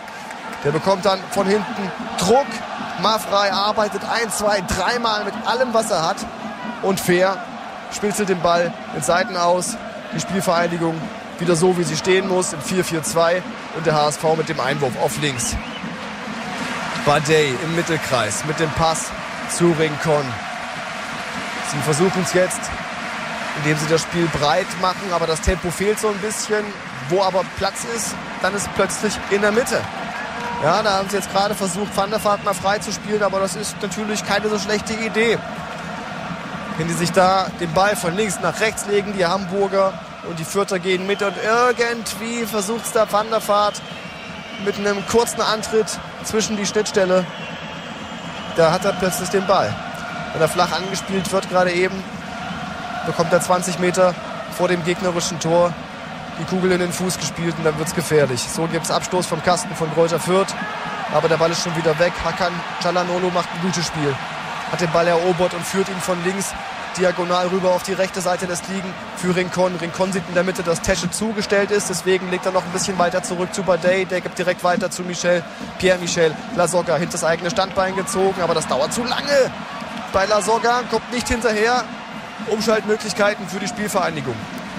Der bekommt dann von hinten Druck. Maffrey arbeitet 1, 2, 3 Mal mit allem, was er hat. Und fair spitzelt den Ball in Seiten aus. Die Spielvereinigung wieder so, wie sie stehen muss, im 4-4-2. Und der HSV mit dem Einwurf auf links. Badei im Mittelkreis mit dem Pass zu Rincon. Sie versuchen es jetzt, indem sie das Spiel breit machen, aber das Tempo fehlt so ein bisschen. Wo aber Platz ist, dann ist plötzlich in der Mitte. Ja, da haben sie jetzt gerade versucht, Van der Vaart mal frei zu spielen, aber das ist natürlich keine so schlechte Idee. Wenn die sich da den Ball von links nach rechts legen, die Hamburger, und die Fürther gehen mit und irgendwie versucht es der Van der Vaart mit einem kurzen Antritt zwischen die Schnittstelle. Da hat er plötzlich den Ball. Wenn er flach angespielt wird, gerade eben, bekommt er 20 Meter vor dem gegnerischen Tor die Kugel in den Fuß gespielt und dann wird es gefährlich. So gibt es Abstoß vom Kasten von Greuther Fürth, aber der Ball ist schon wieder weg. Hakan Çalhanoğlu macht ein gutes Spiel. Hat den Ball erobert und führt ihn von links diagonal rüber auf die rechte Seite des Liegen für Rincon. Rincon sieht in der Mitte, dass Tesche zugestellt ist, deswegen legt er noch ein bisschen weiter zurück zu Badei. Der gibt direkt weiter zu Pierre-Michel Lasogga, hinter das eigene Standbein gezogen, aber das dauert zu lange. Bei Lasogga kommt nicht hinterher. Umschaltmöglichkeiten für die Spielvereinigung.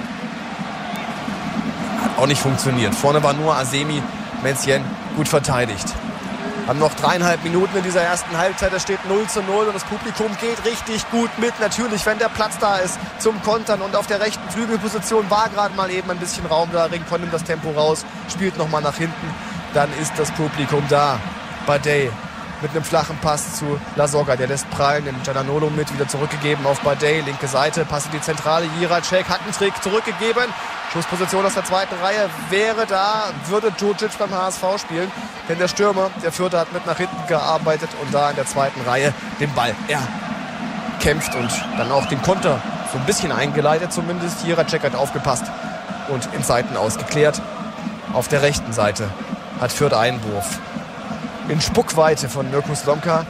Hat auch nicht funktioniert. Vorne war nur Azemi, Menzien gut verteidigt. Haben noch 3,5 Minuten in dieser ersten Halbzeit. Es steht 0:0 und das Publikum geht richtig gut mit. Natürlich, wenn der Platz da ist zum Kontern und auf der rechten Flügelposition war gerade mal eben ein bisschen Raum da. Rincon nimmt das Tempo raus, spielt nochmal nach hinten. Dann ist das Publikum da. Badei mit einem flachen Pass zu Lasogga. Der lässt prallen, den Çalhanoğlu mit, wieder zurückgegeben auf Badei. Linke Seite, Pass in die Zentrale. Jiracek, Hackentrick, zurückgegeben. Schussposition aus der zweiten Reihe wäre da, würde Djurdjic beim HSV spielen. Denn der Stürmer, der Fürther, hat mit nach hinten gearbeitet und da in der zweiten Reihe den Ball kämpft und dann auch den Konter so ein bisschen eingeleitet zumindest. Jiracek hat aufgepasst und in Seiten ausgeklärt. Auf der rechten Seite hat Fürth Einwurf. In Spuckweite von Mirko Slomka.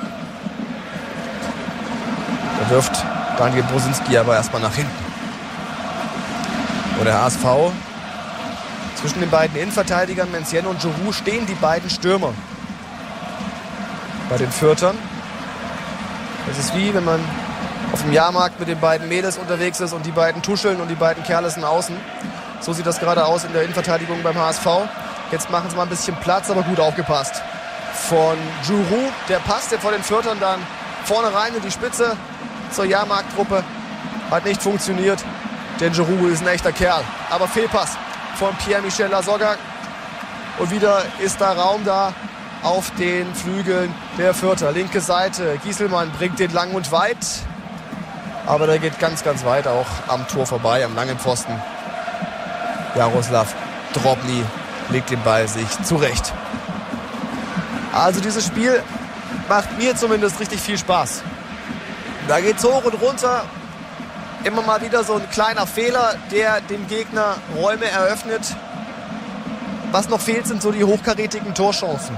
Da wirft Daniel Brosinski aber erstmal nach hinten. Und der HSV, zwischen den beiden Innenverteidigern Menzien und Giroud stehen die beiden Stürmer. Bei den Fürthern. Das ist wie, wenn man auf dem Jahrmarkt mit den beiden Mädels unterwegs ist und die beiden tuscheln und die beiden Kerle sind außen. So sieht das gerade aus in der Innenverteidigung beim HSV. Jetzt machen sie mal ein bisschen Platz, aber gut aufgepasst. Von Giroud, der passt vor den Fürthern dann vorne rein in die Spitze zur Jahrmarkttruppe. Hat nicht funktioniert, denn Giroud ist ein echter Kerl. Aber Fehlpass von Pierre-Michel Lasogga. Und wieder ist da Raum da auf den Flügeln der Fürther. Linke Seite, Gieselmann bringt den lang und weit. Aber der geht ganz, ganz weit auch am Tor vorbei, am langen Pfosten. Jaroslav Drobny legt den Ball sich zurecht. Also dieses Spiel macht mir zumindest richtig viel Spaß. Da geht's hoch und runter. Immer mal wieder so ein kleiner Fehler, der dem Gegner Räume eröffnet. Was noch fehlt, sind so die hochkarätigen Torchancen.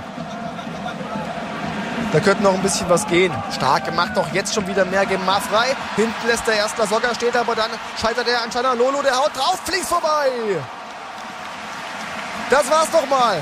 Da könnte noch ein bisschen was gehen. Stark gemacht, auch jetzt schon wieder mehr gegen Maffrey. Hinten lässt der erste Lasogga, steht aber dann scheitert er an Çalhanoğlu, der haut drauf, fließt vorbei. Das war's doch mal.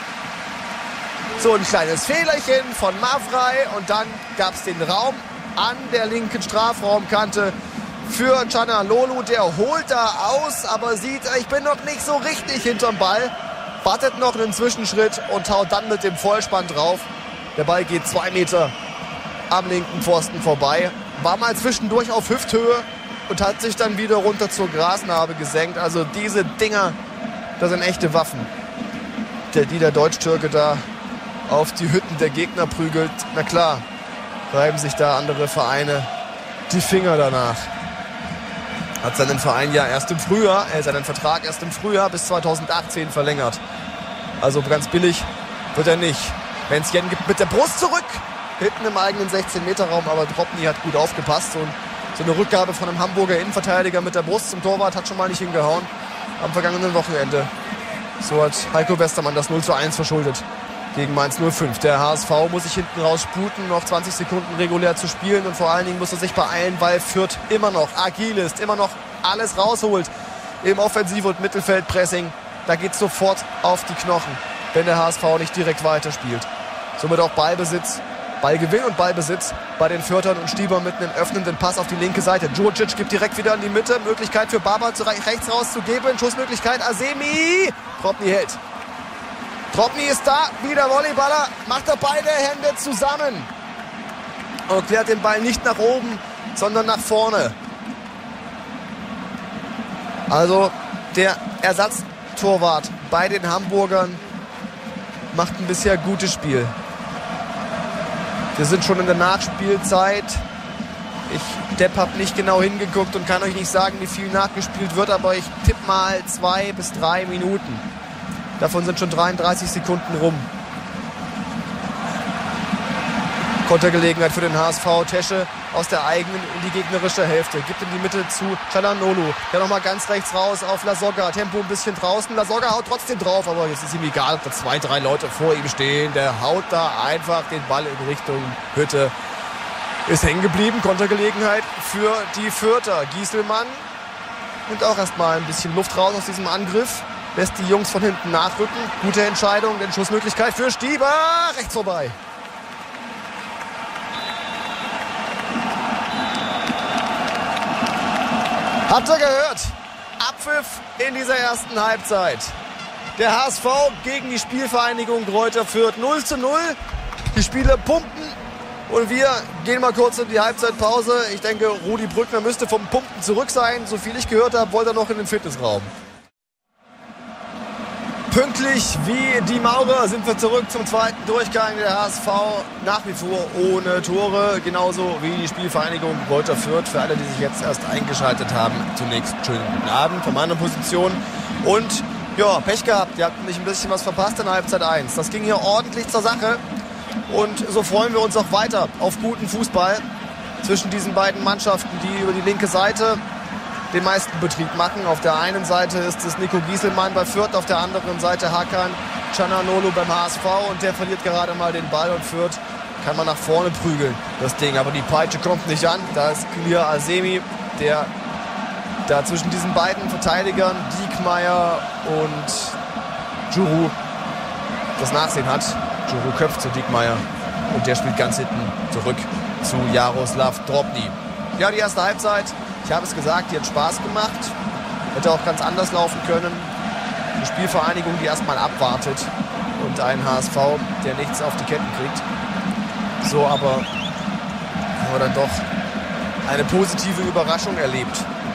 So ein kleines Fehlerchen von Maffrey und dann gab es den Raum an der linken Strafraumkante für Çalhanoğlu. Der holt da aus, aber sieht, ich bin noch nicht so richtig hinterm Ball. Wartet noch einen Zwischenschritt und haut dann mit dem Vollspann drauf. Der Ball geht 2 Meter am linken Pfosten vorbei. War mal zwischendurch auf Hüfthöhe und hat sich dann wieder runter zur Grasnarbe gesenkt. Also diese Dinger, das sind echte Waffen, die der Deutsch-Türke da auf die Hütten der Gegner prügelt. Na klar, reiben sich da andere Vereine die Finger danach. Hat seinen Verein ja erst im Frühjahr, seinen Vertrag erst im Frühjahr bis 2018 verlängert. Also ganz billig wird er nicht. Menzien gibt mit der Brust zurück, hinten im eigenen 16-Meter-Raum, aber Drobny hat gut aufgepasst. Und so eine Rückgabe von einem Hamburger Innenverteidiger mit der Brust zum Torwart hat schon mal nicht hingehauen am vergangenen Wochenende. So hat Heiko Westermann das 0:1 verschuldet gegen Mainz 05. Der HSV muss sich hinten raus sputen, noch 20 Sekunden regulär zu spielen und vor allen Dingen muss er sich beeilen, weil Fürth immer noch agil ist, immer noch alles rausholt im Offensiv- und Mittelfeldpressing. Da geht es sofort auf die Knochen. wenn der HSV nicht direkt weiterspielt. Somit auch Ballbesitz, Ballgewinn und Ballbesitz bei den Fürthern und Stieber mit einem öffnenden Pass auf die linke Seite. Djurdjic gibt direkt wieder in die Mitte. Möglichkeit für Baba rechts rauszugeben. Schussmöglichkeit Azemi. Drobny hält. Drobny ist da. Wieder Volleyballer. Macht er beide Hände zusammen. Und klärt den Ball nicht nach oben, sondern nach vorne. Also der Ersatztorwart bei den Hamburgern macht ein bisher gutes Spiel. Wir sind schon in der Nachspielzeit. Ich, Depp, habe nicht genau hingeguckt und kann euch nicht sagen, wie viel nachgespielt wird, aber ich tippe mal 2 bis 3 Minuten. Davon sind schon 33 Sekunden rum. Kontergelegenheit für den HSV. Tesche aus der eigenen in die gegnerische Hälfte. Gibt in die Mitte zu Çalhanoğlu. Der nochmal ganz rechts raus auf Lasogga. Tempo ein bisschen draußen. Lasogga haut trotzdem drauf, aber jetzt ist ihm egal, ob da 2, 3 Leute vor ihm stehen. Der haut da einfach den Ball in Richtung Hütte. Ist hängen geblieben. Kontergelegenheit für die Fürther. Gieselmann und auch erstmal ein bisschen Luft raus aus diesem Angriff. Lässt die Jungs von hinten nachrücken. Gute Entscheidung. Denn Schussmöglichkeit für Stieber. Rechts vorbei. Habt ihr gehört? Abpfiff in dieser ersten Halbzeit. Der HSV gegen die Spielvereinigung Greuther Fürth 0:0. Die Spieler pumpen und wir gehen mal kurz in die Halbzeitpause. Ich denke, Rudi Brückner müsste vom Pumpen zurück sein. So viel ich gehört habe, wollte er noch in den Fitnessraum. Pünktlich wie die Maurer sind wir zurück zum zweiten Durchgang. Der HSV nach wie vor ohne Tore, genauso wie die Spielvereinigung Greuther Fürth. Für alle, die sich jetzt erst eingeschaltet haben, zunächst schönen guten Abend von meiner Position. Und ja, Pech gehabt, ihr habt nicht ein bisschen was verpasst in Halbzeit 1. Das ging hier ordentlich zur Sache und so freuen wir uns auch weiter auf guten Fußball zwischen diesen beiden Mannschaften, die über die linke Seite den meisten Betrieb machen. Auf der einen Seite ist es Nico Gieselmann bei Fürth, auf der anderen Seite Hakan Çalhanoğlu beim HSV und der verliert gerade mal den Ball und Fürth kann man nach vorne prügeln, das Ding. Aber die Peitsche kommt nicht an. Da ist Clear Azemi, der da zwischen diesen beiden Verteidigern, Diekmeyer und Djourou, das Nachsehen hat. Djourou köpft zu Diekmeyer und der spielt ganz hinten zurück zu Jaroslav Drobny. Ja, die erste Halbzeit, ich habe es gesagt, die hat Spaß gemacht. Hätte auch ganz anders laufen können. Eine Spielvereinigung, die erstmal abwartet und einen HSV, der nichts auf die Ketten kriegt. So aber haben wir dann doch eine positive Überraschung erlebt.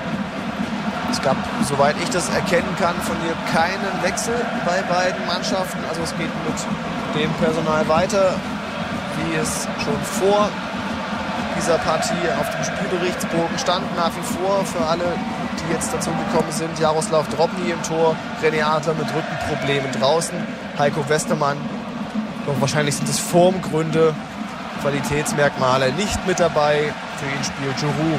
Es gab, soweit ich das erkennen kann, von hier keinen Wechsel bei beiden Mannschaften. Also es geht mit dem Personal weiter, wie es schon vor dieser Partie auf dem Spielberichtsbogen stand. Nach wie vor für alle, die jetzt dazu gekommen sind, Jaroslav Drobny im Tor, René Adler mit Rückenproblemen draußen, Heiko Westermann. Doch wahrscheinlich sind es Formgründe, Qualitätsmerkmale nicht mit dabei. Für ihn spielt Djourou.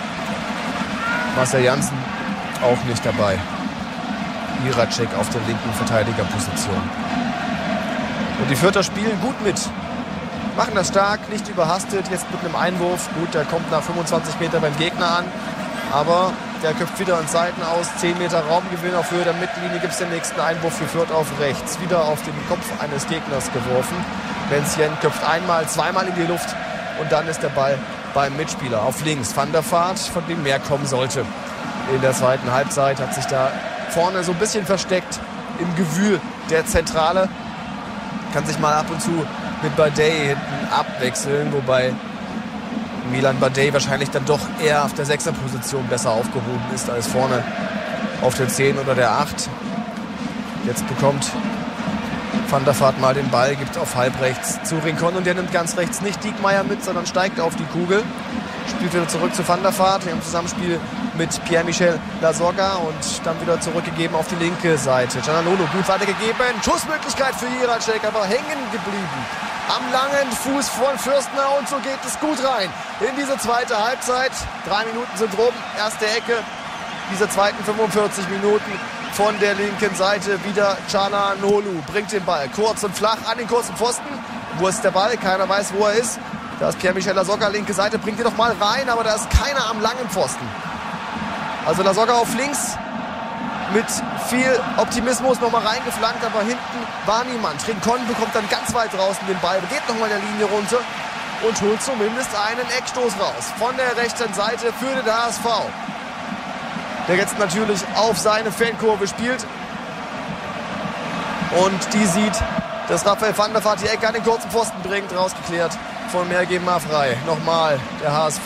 Marcel Janssen auch nicht dabei. Iracek auf der linken Verteidigerposition. Und die Fürther spielen gut mit. Machen das stark, nicht überhastet. Jetzt mit einem Einwurf. Gut, der kommt nach 25 Meter beim Gegner an. Aber der köpft wieder an Seiten aus. 10 Meter Raumgewinn auf Höhe der Mittellinie. Gibt es den nächsten Einwurf für Fürth auf rechts. Wieder auf den Kopf eines Gegners geworfen. Benzien köpft einmal, zweimal in die Luft. Und dann ist der Ball beim Mitspieler auf links. Van der Vaart, von dem mehr kommen sollte. In der zweiten Halbzeit hat sich da vorne so ein bisschen versteckt im Gewühl der Zentrale. Kann sich mal ab und zu mit Badei hinten abwechseln, wobei Milan Badei wahrscheinlich dann doch eher auf der 6er-Position besser aufgehoben ist als vorne auf der 10 oder der 8. Jetzt bekommt Van der Vaart mal den Ball, gibt auf halbrechts zu Rincon und der nimmt ganz rechts nicht Diekmeyer mit, sondern steigt auf die Kugel. Spielt wieder zurück zu Van der Vaart im Zusammenspiel mit Pierre-Michel Lasogga und dann wieder zurückgegeben auf die linke Seite. Çalhanoğlu gut weitergegeben, Schussmöglichkeit für Iracek, aber hängen geblieben am langen Fuß von Fürstner und so geht es gut rein in diese zweite Halbzeit. 3 Minuten sind rum, erste Ecke dieser zweiten 45 Minuten. Von der linken Seite wieder Çalhanoğlu bringt den Ball kurz und flach an den kurzen Pfosten. Wo ist der Ball? Keiner weiß, wo er ist. Da ist Pierre-Michel Lasogga, linke Seite, bringt ihn doch mal rein, aber da ist keiner am langen Pfosten. Also Lasogga auf links, mit viel Optimismus nochmal reingeflankt, aber hinten war niemand. Rincon bekommt dann ganz weit draußen den Ball, geht nochmal der Linie runter und holt zumindest einen Eckstoß raus. Von der rechten Seite für den HSV. Der jetzt natürlich auf seine Fankurve spielt. Und die sieht, dass Raphael van der Vaart die Ecke an den kurzen Pfosten bringt. Rausgeklärt von Mergim Mavrei. Nochmal der HSV.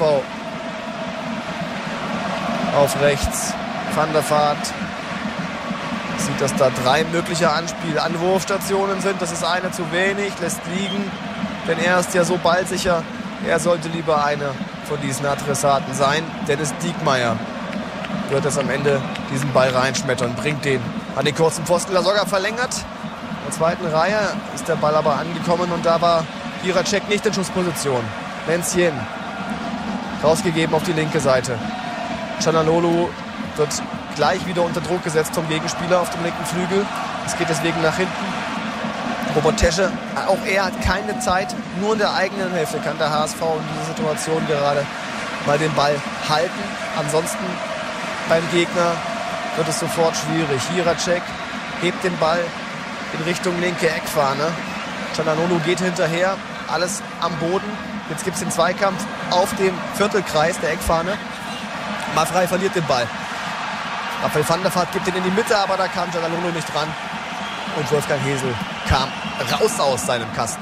Auf rechts. Van der Vaart sieht, dass da 3 mögliche Anwurfstationen sind. Das ist eine zu wenig. Lässt liegen. Denn er ist ja so ballsicher. Er sollte lieber einer von diesen Adressaten sein. Dennis Diekmeyer wird es am Ende diesen Ball reinschmettern. Bringt den an den kurzen Pfosten. Lasogga verlängert. In der zweiten Reihe ist der Ball aber angekommen. Und da war Jiracek nicht in Schussposition. Lenzien rausgegeben auf die linke Seite. Çalhanoğlu wird gleich wieder unter Druck gesetzt vom Gegenspieler auf dem linken Flügel. Es geht deswegen nach hinten. Robert Tesche, auch er hat keine Zeit. Nur in der eigenen Hälfte kann der HSV in dieser Situation gerade mal den Ball halten. Ansonsten beim Gegner wird es sofort schwierig. Jiracek hebt den Ball in Richtung linke Eckfahne. Çalhanoğlu geht hinterher. Alles am Boden. Jetzt gibt es den Zweikampf auf dem Viertelkreis der Eckfahne. Mavrei verliert den Ball. Raphael van der Vaart gibt ihn in die Mitte, aber da kam Çalhanoğlu nicht dran. Und Wolfgang Hesel kam raus aus seinem Kasten.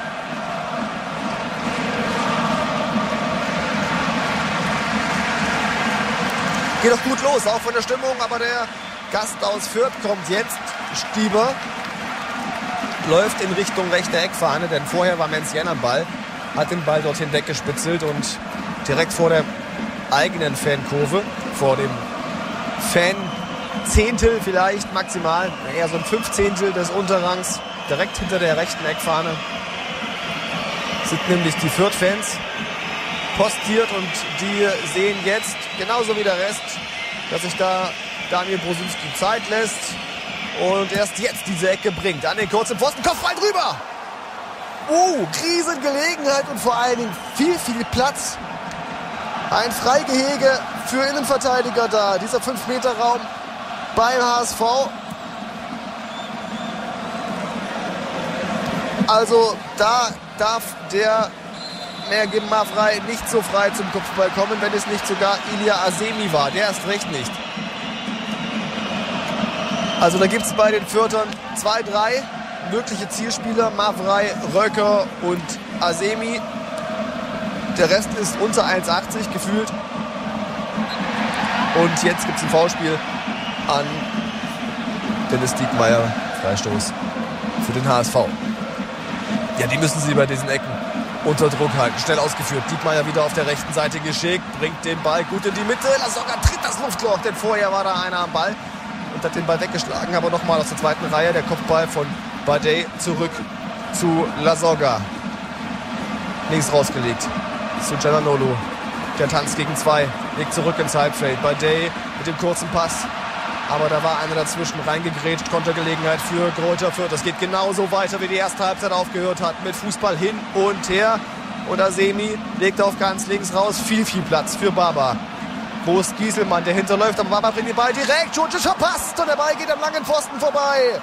Geht doch gut los, auch von der Stimmung, aber der Gast aus Fürth kommt jetzt. Stieber läuft in Richtung rechte Eckfahne, denn vorher war Mencién am Ball, hat den Ball dorthin weggespitzelt und direkt vor der eigenen Fankurve, vor dem Fan-Zehntel vielleicht maximal, eher so ein 15. des Unterrangs, direkt hinter der rechten Eckfahne sind nämlich die Fürth-Fans postiert und die sehen jetzt, genauso wie der Rest, dass sich da Daniel Brosinski Zeit lässt und erst jetzt diese Ecke bringt. An den kurzen Pfosten, Kopfball drüber! Riesengelegenheit und vor allen Dingen viel, viel Platz. Ein Freigehege für Innenverteidiger da. Dieser 5-Meter-Raum beim HSV. Also da darf der Mergim Mavrei nicht so frei zum Kopfball kommen, wenn es nicht sogar Ilya Azemi war. Der erst recht nicht. Also da gibt es bei den Fürthern 2, 3 mögliche Zielspieler. Mavrei, Röcker und Azemi. Der Rest ist unter 1,80 gefühlt. Und jetzt gibt es ein Foulspiel an Dennis Diekmeyer. Freistoß für den HSV. Ja, die müssen sie bei diesen Ecken unter Druck halten. Schnell ausgeführt. Diekmeyer wieder auf der rechten Seite geschickt. Bringt den Ball gut in die Mitte. Lasogga tritt das Luftloch, denn vorher war da einer am Ball und hat den Ball weggeschlagen. Aber nochmal aus der zweiten Reihe der Kopfball von Badei zurück zu Lasogga. Links rausgelegt zu Çalhanoğlu. Der tanzt gegen 2. Legt zurück ins Halbfeld. Badei mit dem kurzen Pass. Aber da war einer dazwischen reingegrätscht. Kontergelegenheit für Greuther Fürth. Das geht genauso weiter, wie die erste Halbzeit aufgehört hat. Mit Fußball hin und her. Und Azemi legt auf ganz links raus. Viel, viel Platz für Baba. Wo ist Gieselmann, der hinterläuft. Aber Baba bringt den Ball direkt. Djurdjic verpasst. Und der Ball geht am langen Pfosten vorbei.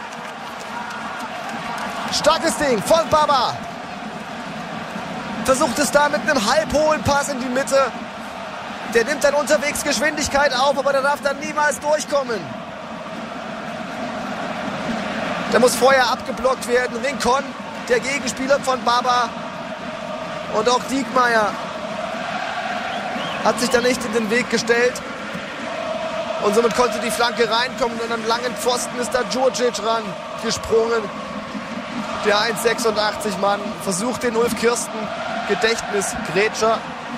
Starkes Ding von Baba. Versucht es da mit einem halbhohen Pass in die Mitte. Der nimmt dann unterwegs Geschwindigkeit auf, aber der darf dann niemals durchkommen. Der muss vorher abgeblockt werden. Rincon, der Gegenspieler von Baba. Und auch Diekmeyer hat sich da nicht in den Weg gestellt. Und somit konnte die Flanke reinkommen. Und an langen Pfosten ist da Djurdjic ran gesprungen. Der 1,86 Mann versucht den Ulf Kirsten Gedächtnisgrätscher,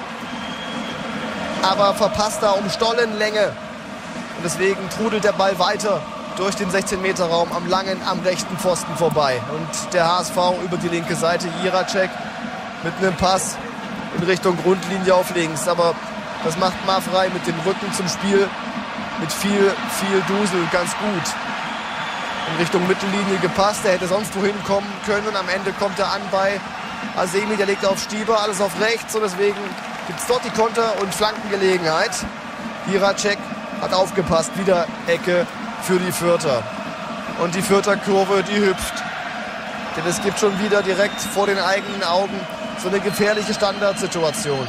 aber verpasst da um Stollenlänge. Und deswegen trudelt der Ball weiter durch den 16-Meter-Raum am langen, am rechten Pfosten vorbei. Und der HSV über die linke Seite, Jiracek mit einem Pass in Richtung Grundlinie auf links. Aber das macht Mavrei mit dem Rücken zum Spiel mit viel, viel Dusel ganz gut. In Richtung Mittellinie gepasst, der hätte sonst wohin kommen können. Am Ende kommt er an bei Azemi, der legt auf Stieber, alles auf rechts. Und deswegen gibt es dort die Konter- und Flankengelegenheit. Jiracek hat aufgepasst, wieder Ecke für die Fürther. Und die Fürther Kurve, die hüpft. Denn es gibt schon wieder direkt vor den eigenen Augen so eine gefährliche Standardsituation.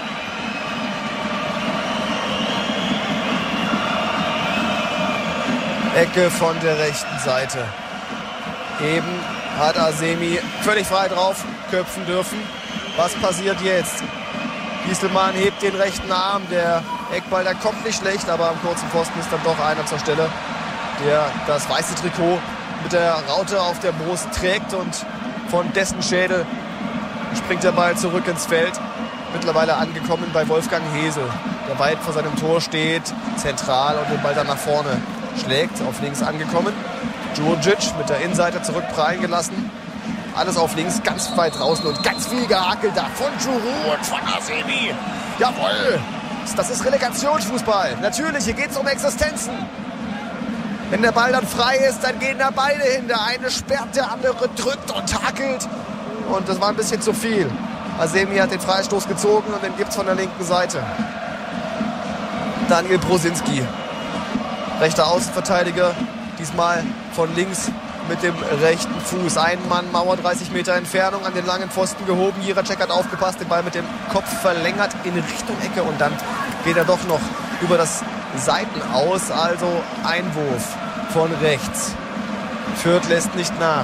Ecke von der rechten Seite. Eben hat Azemi völlig frei drauf köpfen dürfen. Was passiert jetzt? Gieselmann hebt den rechten Arm. Der Eckball, der kommt nicht schlecht, aber am kurzen Pfosten ist dann doch einer zur Stelle, der das weiße Trikot mit der Raute auf der Brust trägt, und von dessen Schädel springt der Ball zurück ins Feld. Mittlerweile angekommen bei Wolfgang Hesel, der weit vor seinem Tor steht, zentral, und den Ball dann nach vorne schlägt. Auf links angekommen. Djurdjic mit der Innenseite zurückprallen gelassen. Alles auf links, ganz weit draußen und ganz viel gehakelt da von Giroud und von Azemi. Jawohl, das ist Relegationsfußball. Natürlich, hier geht es um Existenzen. Wenn der Ball dann frei ist, dann gehen da beide hin. Der eine sperrt, der andere drückt und hakelt. Und das war ein bisschen zu viel. Azemi hat den Freistoß gezogen und den gibt es von der linken Seite. Daniel Brosinski, rechter Außenverteidiger, diesmal von links mit dem rechten Fuß. Ein Mann, Mauer 30 Meter Entfernung, an den langen Pfosten gehoben. Jiracek hat aufgepasst, den Ball mit dem Kopf verlängert in Richtung Ecke, und dann geht er doch noch über das Seitenaus, also Einwurf von rechts. Fürth lässt nicht nach.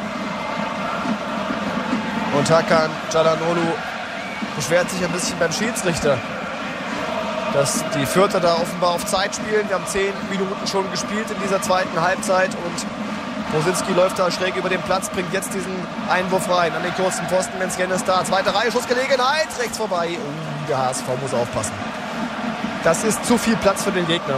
Und Hakan Çalhanoğlu beschwert sich ein bisschen beim Schiedsrichter, dass die Fürther da offenbar auf Zeit spielen. Wir haben 10 Minuten schon gespielt in dieser zweiten Halbzeit, und Brosinski läuft da schräg über den Platz, bringt jetzt diesen Einwurf rein an den kurzen Pfosten. Menzgen ist da, zweite Reihe, Schussgelegenheit, rechts vorbei. Der HSV muss aufpassen. Das ist zu viel Platz für den Gegner.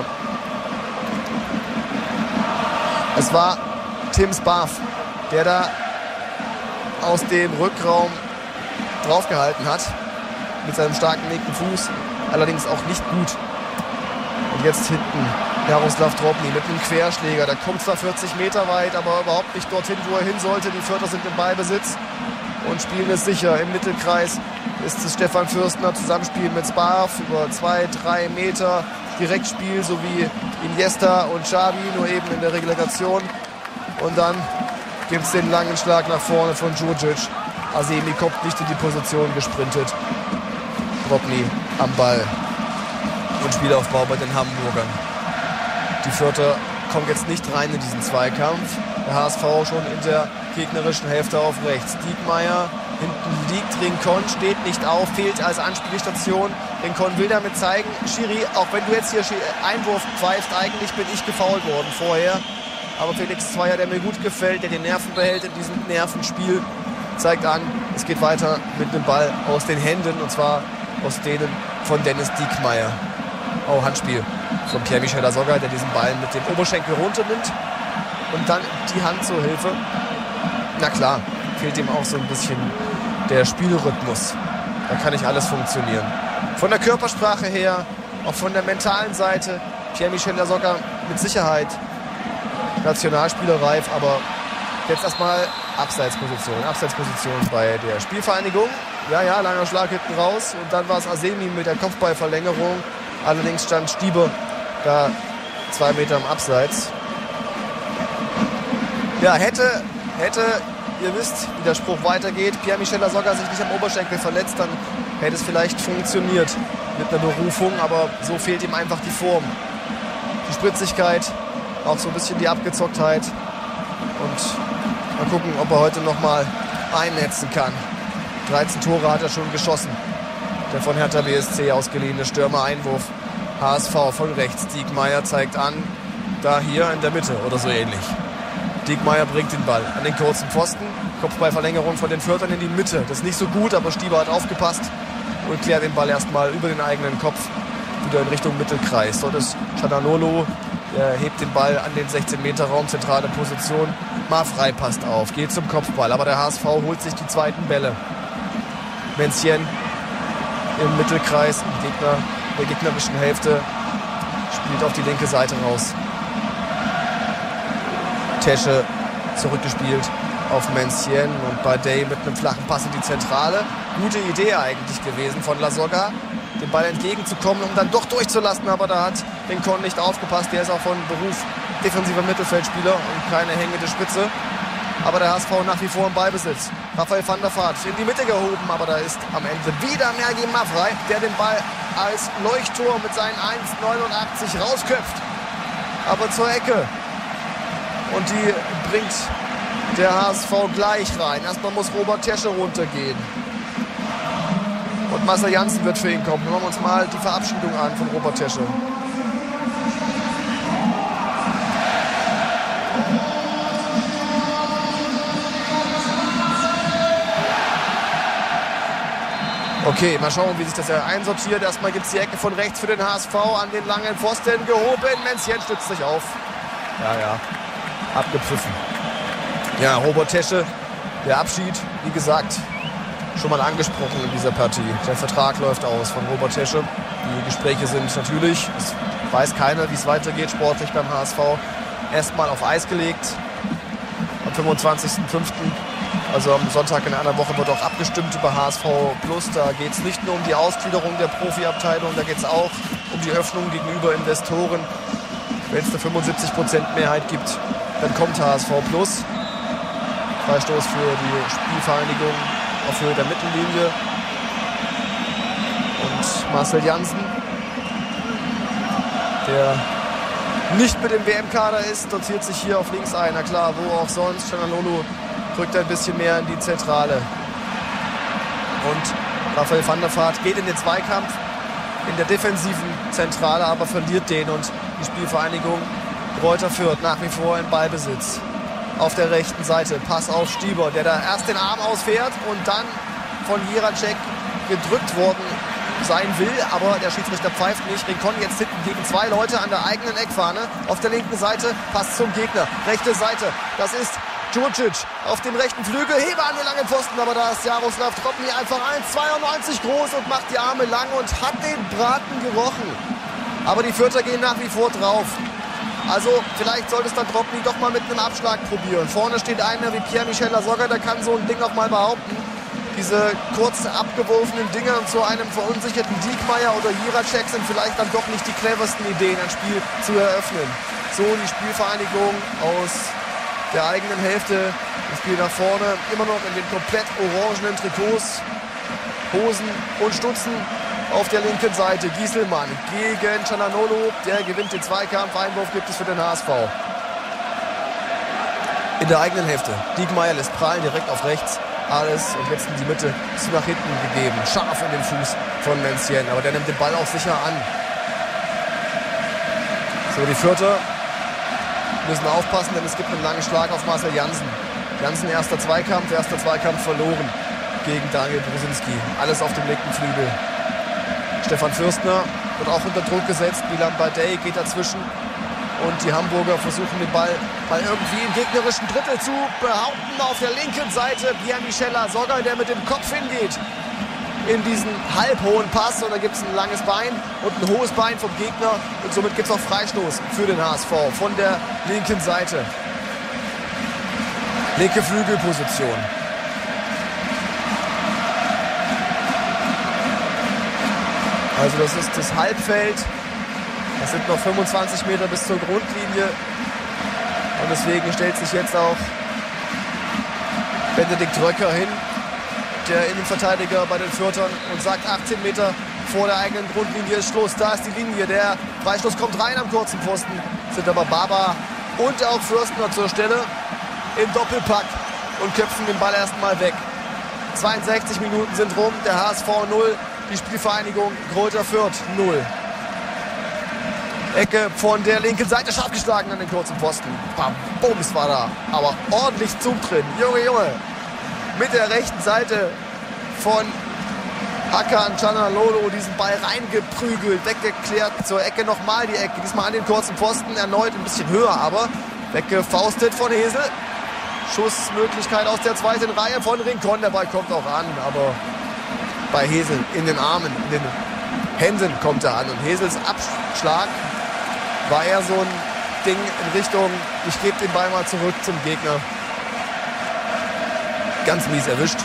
Es war Tim Sparf, der da aus dem Rückraum draufgehalten hat mit seinem starken linken Fuß. Allerdings auch nicht gut. Und jetzt hinten Jaroslav Drobny mit einem Querschläger. Der kommt zwar 40 Meter weit, aber überhaupt nicht dorthin, wo er hin sollte. Die Fürther sind im Ballbesitz und spielen es sicher. Im Mittelkreis ist es Stefan Fürstner, Zusammenspiel mit Sparf über 2-3 Meter. Direktspiel, so wie Iniesta und Xavi, nur eben in der Relegation. Und dann gibt es den langen Schlag nach vorne von Djurdjic. Azemi kommt nicht in die Position, gesprintet. Drobny am Ball. Und Spielaufbau bei den Hamburgern. Die Fürther kommen jetzt nicht rein in diesen Zweikampf. Der HSV schon in der gegnerischen Hälfte auf rechts. Diekmeyer, hinten liegt Rincon, steht nicht auf, fehlt als Anspielstation. Rincon will damit zeigen, Schiri, auch wenn du jetzt hier Einwurf pfeifst, eigentlich bin ich gefoult worden vorher. Aber Felix Zweier, der mir gut gefällt, der die Nerven behält in diesem Nervenspiel, zeigt an, es geht weiter mit dem Ball aus den Händen, und zwar aus denen von Dennis Diekmeyer. Oh, Handspiel von Pierre-Michel Lasogga, der diesen Ball mit dem Oberschenkel runternimmt und dann die Hand zur Hilfe. Na klar, fehlt ihm auch so ein bisschen der Spielrhythmus. Da kann nicht alles funktionieren. Von der Körpersprache her, auch von der mentalen Seite, Pierre-Michel Lasogga mit Sicherheit nationalspielerreif, aber jetzt erstmal Abseitsposition bei der Spielvereinigung. Ja, langer Schlag hinten raus, und dann war es Azemi mit der Kopfballverlängerung. Allerdings stand Stieber da 2 Meter im Abseits. Ja, hätte, ihr wisst, wie der Spruch weitergeht, Pierre-Michel Lasogga sich nicht am Oberschenkel verletzt, dann hätte es vielleicht funktioniert mit einer Berufung, aber so fehlt ihm einfach die Form. Die Spritzigkeit, auch so ein bisschen die Abgezocktheit, und mal gucken, ob er heute nochmal einnetzen kann. 13 Tore hat er schon geschossen. Der von Hertha BSC ausgeliehene Stürmer-Einwurf. HSV von rechts. Diekmeyer zeigt an, da hier in der Mitte oder so ähnlich. Diekmeyer bringt den Ball an den kurzen Pfosten. Kopfballverlängerung von den Fürthern in die Mitte. Das ist nicht so gut, aber Stieber hat aufgepasst und klärt den Ball erstmal über den eigenen Kopf wieder in Richtung Mittelkreis. Dort ist Çalhanoğlu, der hebt den Ball an den 16-Meter-Raum, zentrale Position. Mafrei passt auf, geht zum Kopfball, aber der HSV holt sich die zweiten Bälle. Menzgen im Mittelkreis, der gegnerischen Hälfte, spielt auf die linke Seite raus. Tesche zurückgespielt auf Menzgen und Badei mit einem flachen Pass in die Zentrale. Gute Idee eigentlich gewesen von Lasogga, den Ball entgegenzukommen, um dann doch durchzulassen, aber da hat Rincon nicht aufgepasst. Der ist auch von Beruf defensiver Mittelfeldspieler und keine hängende Spitze. Aber der HSV nach wie vor im Ballbesitz. Raphael van der Vaart in die Mitte gehoben, aber da ist am Ende wieder Mergi Mavrei, der den Ball als Leuchtturm mit seinen 1,89 rausköpft. Aber zur Ecke. Und die bringt der HSV gleich rein. Erstmal muss Robert Tesche runtergehen. Und Marcel Janssen wird für ihn kommen. Hören wir uns mal die Verabschiedung an von Robert Tesche. Okay, mal schauen, wie sich das ja einsortiert. Erstmal gibt es die Ecke von rechts für den HSV an den langen Pfosten gehoben. Menzien stützt sich auf. Ja, abgepfiffen. Ja, Robert Tesche, der Abschied, wie gesagt, schon mal angesprochen in dieser Partie. Der Vertrag läuft aus von Robert Tesche. Die Gespräche sind natürlich, es weiß keiner, wie es weitergeht, sportlich beim HSV, erstmal auf Eis gelegt. Am 25.05., also am Sonntag in einer Woche, wird auch abgestimmt über HSV Plus. Da geht es nicht nur um die Ausgliederung der Profiabteilung, da geht es auch um die Öffnung gegenüber Investoren. Wenn es eine 75% Mehrheit gibt, dann kommt HSV Plus. Freistoß für die Spielvereinigung auf Höhe der Mittellinie. Und Marcel Janssen, der nicht mit dem WM-Kader ist, dotiert sich hier auf links ein. Na klar, wo auch sonst. Çalhanoğlu rückt ein bisschen mehr in die Zentrale. Und Raphael van der Vaart geht in den Zweikampf in der defensiven Zentrale, aber verliert den. Und die Spielvereinigung Greuther Fürth nach wie vor in Ballbesitz. Auf der rechten Seite Pass auf Stieber, der da erst den Arm ausfährt und dann von Jiracek gedrückt worden sein will, aber der Schiedsrichter pfeift nicht. Rincon jetzt hinten gegen zwei Leute an der eigenen Eckfahne. Auf der linken Seite Pass zum Gegner. Rechte Seite, das ist Djurcic auf dem rechten Flügel. Heber an den langen Pfosten, aber da ist Jaroslav Drobny einfach 1,92 groß und macht die Arme lang und hat den Braten gerochen. Aber die Fürther gehen nach wie vor drauf. Also vielleicht sollte es dann Drobny doch mal mit einem Abschlag probieren. Vorne steht einer wie Pierre-Michel Lasogga, der kann so ein Ding auch mal behaupten. Diese kurz abgeworfenen Dinger zu einem verunsicherten Diekmeyer oder Jiracek sind vielleicht dann doch nicht die cleversten Ideen, ein Spiel zu eröffnen. So die Spielvereinigung aus der eigenen Hälfte. Das Spiel nach vorne, immer noch in den komplett orangenen Trikots, Hosen und Stutzen. Auf der linken Seite Gieselmann gegen Çalhanoğlu. Der gewinnt den Zweikampf. Einwurf gibt es für den HSV. In der eigenen Hälfte. Diekmeyer lässt prallen direkt auf rechts. Alles und jetzt in die Mitte ist nach hinten gegeben. Scharf in den Fuß von Menzien. Aber der nimmt den Ball auch sicher an. So, die Fürther müssen aufpassen, denn es gibt einen langen Schlag auf Marcel Janssen. Janssen erster Zweikampf verloren gegen Daniel Brusinski. Alles auf dem linken Flügel. Stefan Fürstner wird auch unter Druck gesetzt. Milan Badei geht dazwischen. Und die Hamburger versuchen den Ball mal irgendwie im gegnerischen Drittel zu behaupten. Auf der linken Seite Pierre-Michel Lasogga, der mit dem Kopf hingeht in diesen halbhohen Pass. Und da gibt es ein langes Bein und ein hohes Bein vom Gegner. Und somit gibt es auch Freistoß für den HSV von der linken Seite. Linke Flügelposition. Also das ist das Halbfeld. Das sind noch 25 Meter bis zur Grundlinie. Und deswegen stellt sich jetzt auch Benedikt Röcker hin, der Innenverteidiger bei den Fürthern, und sagt, 18 Meter vor der eigenen Grundlinie ist Schluss. Da ist die Linie. Der Freistoß kommt rein am kurzen Pfosten. Sind aber Baba und auch Fürstner zur Stelle im Doppelpack und köpfen den Ball erstmal weg. 62 Minuten sind rum. Der HSV 0. Die Spielvereinigung Greuther Fürth 0. Ecke von der linken Seite, scharf geschlagen an den kurzen Pfosten. Bam, Bums war da, aber ordentlich Zug drin. Junge. Mit der rechten Seite von Hakan Çalhanoğlu diesen Ball reingeprügelt, weggeklärt. Zur Ecke nochmal die Ecke, diesmal an den kurzen Pfosten, erneut ein bisschen höher, aber weggefaustet von Hesel. Schussmöglichkeit aus der zweiten Reihe von Rincon. Der Ball kommt auch an, aber bei Hesel in den Armen, in den Händen kommt er an. Und Hesels Abschlag war eher so ein Ding in Richtung, ich gebe den Ball mal zurück zum Gegner. Ganz mies erwischt.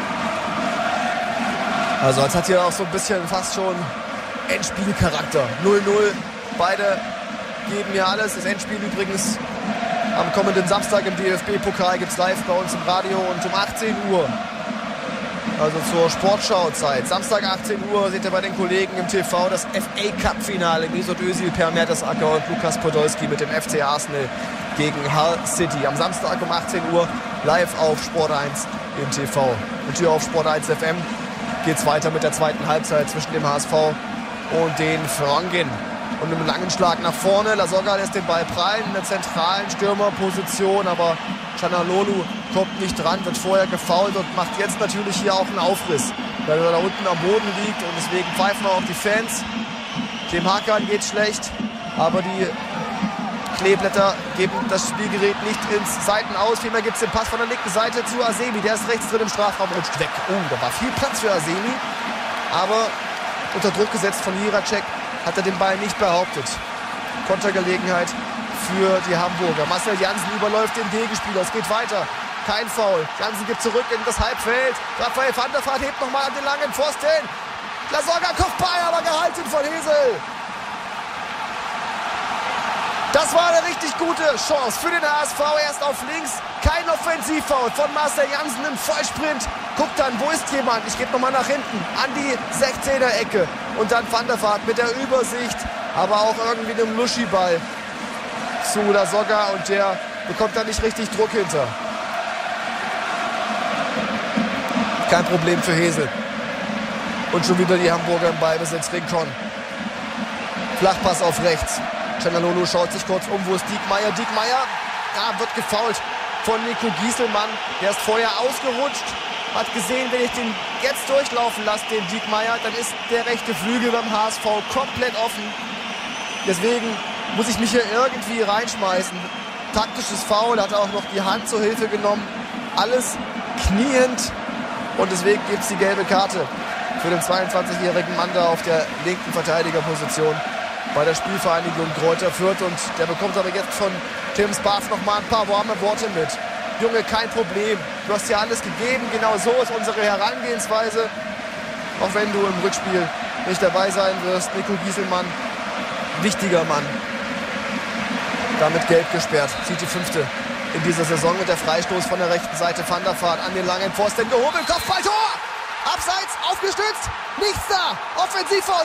Also als hat hier auch so ein bisschen fast schon Endspielcharakter. 0-0. Beide geben hier alles. Das Endspiel übrigens am kommenden Samstag im DFB-Pokal gibt es live bei uns im Radio und um 18 Uhr. Also zur Sportschau-Zeit. Samstag 18 Uhr seht ihr bei den Kollegen im TV das FA-Cup-Finale. Mesut Özil, Per Mertesacker und Lukas Podolski mit dem FC Arsenal gegen Hull City. Am Samstag um 18 Uhr live auf Sport 1 im TV. Und hier auf Sport 1 FM geht es weiter mit der zweiten Halbzeit zwischen dem HSV und den Franken. Und im langen Schlag nach vorne. Lasogga lässt den Ball prallen in der zentralen Stürmerposition, aber Çalhanoğlu kommt nicht dran, wird vorher gefoult und macht jetzt natürlich hier auch einen Aufriss, weil er da unten am Boden liegt und deswegen pfeifen auch die Fans. Dem Hakan geht schlecht, aber die Kleeblätter geben das Spielgerät nicht ins Seitenaus. Vielmehr gibt es den Pass von der linken Seite zu Azemi. Der ist rechts drin im Strafraum, rutscht weg. Da war viel Platz für Azemi, aber unter Druck gesetzt von Jiracek hat er den Ball nicht behauptet. Kontergelegenheit für die Hamburger. Marcel Jansen überläuft den Gegenspieler. Es geht weiter. Kein Foul. Jansen gibt zurück in das Halbfeld. Raphael van der Vaart hebt nochmal an den langen Pfosten. Lasogga Kopfball, aber gehalten von Hesel. Das war eine richtig gute Chance für den HSV. Erst auf links. Kein Offensivfoul von Marcel Jansen im Vollsprint. Guckt dann, wo ist jemand? Ich gebe nochmal nach hinten. An die 16er-Ecke. Und dann Van der Vaart mit der Übersicht. Aber auch irgendwie einem Luschi-Ball zu Lasogga. Und der bekommt da nicht richtig Druck hinter. Kein Problem für Hesel. Und schon wieder die Hamburger im Ballbesitz. Rincon. Flachpass auf rechts. Çalhanoğlu schaut sich kurz um. Wo ist Diekmeyer? Diekmeyer wird gefoult von Nico Gieselmann. Der ist vorher ausgerutscht. Hat gesehen, wenn ich den jetzt durchlaufen lasse, den Diekmeyer, dann ist der rechte Flügel beim HSV komplett offen. Deswegen muss ich mich hier irgendwie reinschmeißen. Taktisches Foul, hat auch noch die Hand zur Hilfe genommen. Alles kniend. Und deswegen gibt es die gelbe Karte für den 22-jährigen Mann da auf der linken Verteidigerposition bei der Spielvereinigung Greuther Fürth. Und der bekommt aber jetzt von Tim Sparf noch mal ein paar warme Worte mit. Junge, kein Problem. Du hast ja alles gegeben. Genau so ist unsere Herangehensweise. Auch wenn du im Rückspiel nicht dabei sein wirst. Nico Gieselmann, wichtiger Mann. Damit gelb gesperrt. Zieht die 5. in dieser Saison. Und der Freistoß von der rechten Seite. Van der Vaart an den langen Pfosten gehobelt. Kopfballtor! Abseits, aufgestützt. Nichts da. Offensivfoul.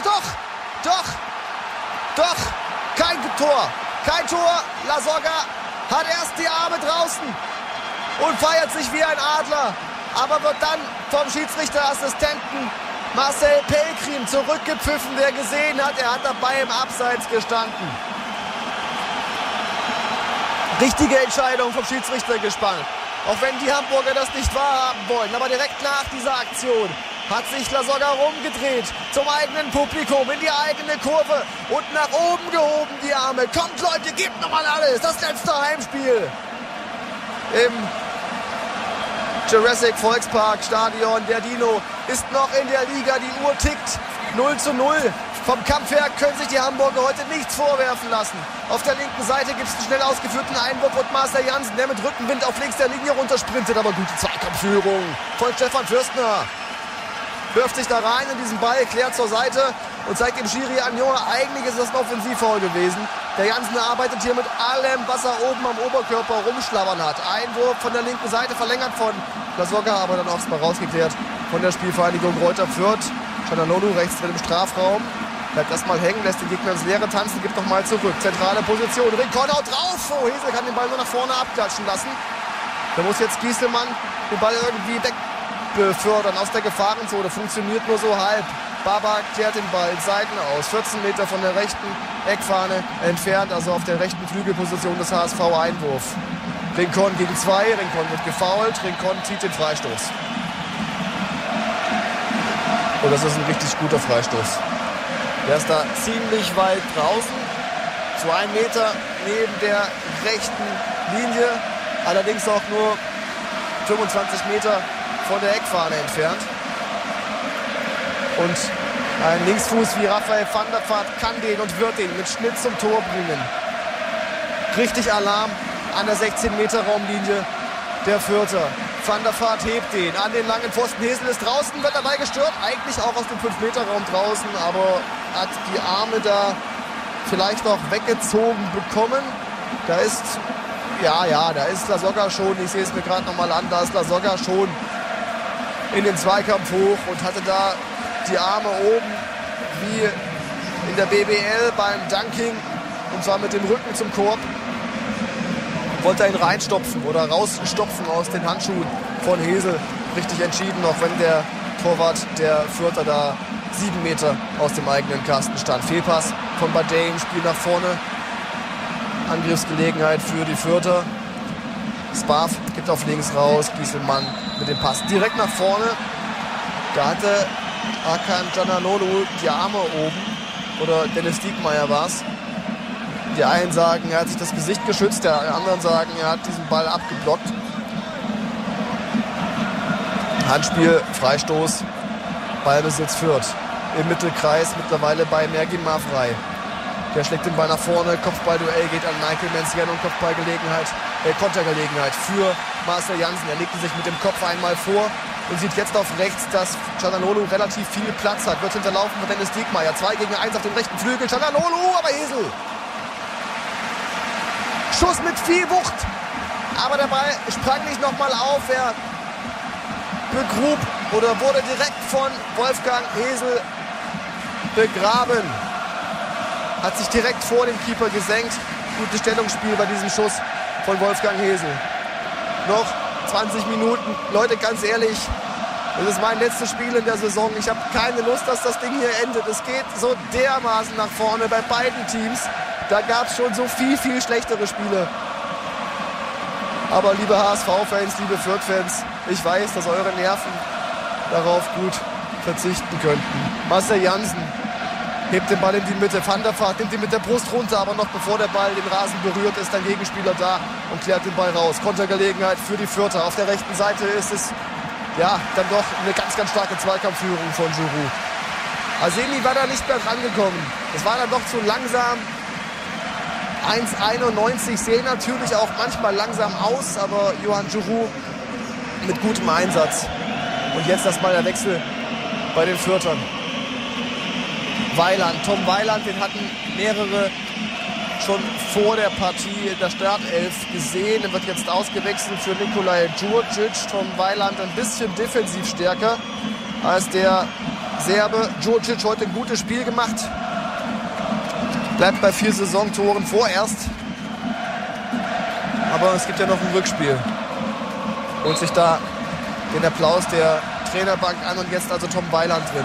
Doch. Kein Tor. Kein Tor. Lasogga hat erst die Arme draußen und feiert sich wie ein Adler. Aber wird dann vom Schiedsrichterassistenten Marcel Pelkrim zurückgepfiffen, der gesehen hat, er hat dabei im Abseits gestanden. Richtige Entscheidung vom Schiedsrichter gespannt. Auch wenn die Hamburger das nicht wahrhaben wollen. Aber direkt nach dieser Aktion hat sich Lasogga rumgedreht zum eigenen Publikum, in die eigene Kurve und nach oben gehoben die Arme. Kommt Leute, gebt nochmal alles. Das letzte Heimspiel im Jurassic Volkspark Stadion. Der Dino ist noch in der Liga. Die Uhr tickt 0:0. Vom Kampf her können sich die Hamburger heute nichts vorwerfen lassen. Auf der linken Seite gibt es einen schnell ausgeführten Einwurf und Marcel Jansen, der mit Rückenwind auf links der Linie runtersprintet. Aber gute Zweikampfführung von Stefan Fürstner. Wirft sich da rein in diesen Ball, klärt zur Seite und zeigt dem Schiri an, Junge, eigentlich ist das ein Offensivfoul gewesen. Der Jansen arbeitet hier mit allem, was er oben am Oberkörper rumschlabbern hat. Einwurf von der linken Seite, verlängert von Lasogga, aber dann auch mal rausgeklärt von der Spielvereinigung Greuther Fürth. Çalhanoğlu rechts drin im Strafraum. Bleibt erstmal hängen, lässt den Gegner ins Leere tanzen, gibt nochmal zurück. Zentrale Position, Rincon haut drauf. Oh, Hesel kann den Ball nur nach vorne abklatschen lassen. Da muss jetzt Gieselmann den Ball irgendwie wegbefördern aus der Gefahrenzone. Funktioniert nur so halb. Baba klärt den Ball Seiten aus. 14 Meter von der rechten Eckfahne entfernt, also auf der rechten Flügelposition des HSV Einwurf. Rincon gegen 2, Rincon wird gefoult, Rincon zieht den Freistoß. Und das ist ein richtig guter Freistoß. Der ist da ziemlich weit draußen. 2 Meter neben der rechten Linie. Allerdings auch nur 25 Meter von der Eckfahne entfernt. Und ein Linksfuß wie Raphael van der Vaart kann den und wird den mit Schnitt zum Tor bringen. Richtig Alarm an der 16-Meter-Raumlinie der Fürther. Van der Vaart hebt den an den langen Pfosten. Hesel ist draußen, wird dabei gestört. Eigentlich auch aus dem 5-Meter-Raum draußen, aber hat die Arme da vielleicht noch weggezogen bekommen. Da ist Lasogga schon, ich sehe es mir gerade nochmal an, da ist Lasogga schon in den Zweikampf hoch und hatte da die Arme oben wie in der BBL beim Dunking und zwar mit dem Rücken zum Korb. Wollte er ihn reinstopfen oder rausstopfen aus den Handschuhen von Hesel. Richtig entschieden, auch wenn der Torwart der Fürther da 7 Meter aus dem eigenen Kasten stand. Fehlpass von Badei im Spiel nach vorne. Angriffsgelegenheit für die Fürther. Spav gibt auf links raus. Gieselmann mit dem Pass direkt nach vorne. Da hatte Hakan Çalhanoğlu die Arme oben. Oder Dennis Diekmeyer war es. Die einen sagen, er hat sich das Gesicht geschützt. Die anderen sagen, er hat diesen Ball abgeblockt. Handspiel, Freistoß, Ballbesitz Fürth. Im Mittelkreis mittlerweile bei Mergimar frei. Der schlägt den Ball nach vorne, Kopfballduell geht an Michael Menciano und Kontergelegenheit für Marcel Jansen. Er legte sich mit dem Kopf einmal vor und sieht jetzt auf rechts, dass Çalhanoğlu relativ viel Platz hat. Wird hinterlaufen von Dennis Diekmeyer. 2 gegen 1 auf dem rechten Flügel. Çalhanoğlu, aber Hesel. Schuss mit viel Wucht. Aber der Ball sprang nicht nochmal auf. Er begrub oder wurde direkt von Wolfgang Hesel begraben. Hat sich direkt vor dem Keeper gesenkt. Gutes Stellungsspiel bei diesem Schuss von Wolfgang Hesel. Noch 20 Minuten. Leute, ganz ehrlich, das ist mein letztes Spiel in der Saison. Ich habe keine Lust, dass das Ding hier endet. Es geht so dermaßen nach vorne bei beiden Teams. Da gab es schon so viel schlechtere Spiele. Aber liebe HSV-Fans, liebe Fürth-Fans, ich weiß, dass eure Nerven darauf gut verzichten könnten. Marcel Jansen hebt den Ball in die Mitte. Van der Vaart nimmt ihn mit der Brust runter, aber noch bevor der Ball den Rasen berührt, ist ein Gegenspieler da und klärt den Ball raus. Kontergelegenheit für die Fürther. Auf der rechten Seite ist es ja dann doch eine ganz starke Zweikampfführung von Giroud. Azemi war da nicht mehr rangekommen. Es war dann doch zu langsam. 1,91 sehen natürlich auch manchmal langsam aus, aber Johan Giroud mit gutem Einsatz. Und jetzt erstmal der Wechsel bei den Fürthern. Weiland, Tom Weiland, den hatten mehrere schon vor der Partie in der Startelf gesehen. Er wird jetzt ausgewechselt für Nikolaj Djurdjic. Tom Weiland ein bisschen defensiv stärker als der Serbe. Djurdjic heute ein gutes Spiel gemacht. Bleibt bei 4 Saisontoren vorerst. Aber es gibt ja noch ein Rückspiel. Holt sich da den Applaus der Trainerbank an und jetzt also Tom Weiland drin.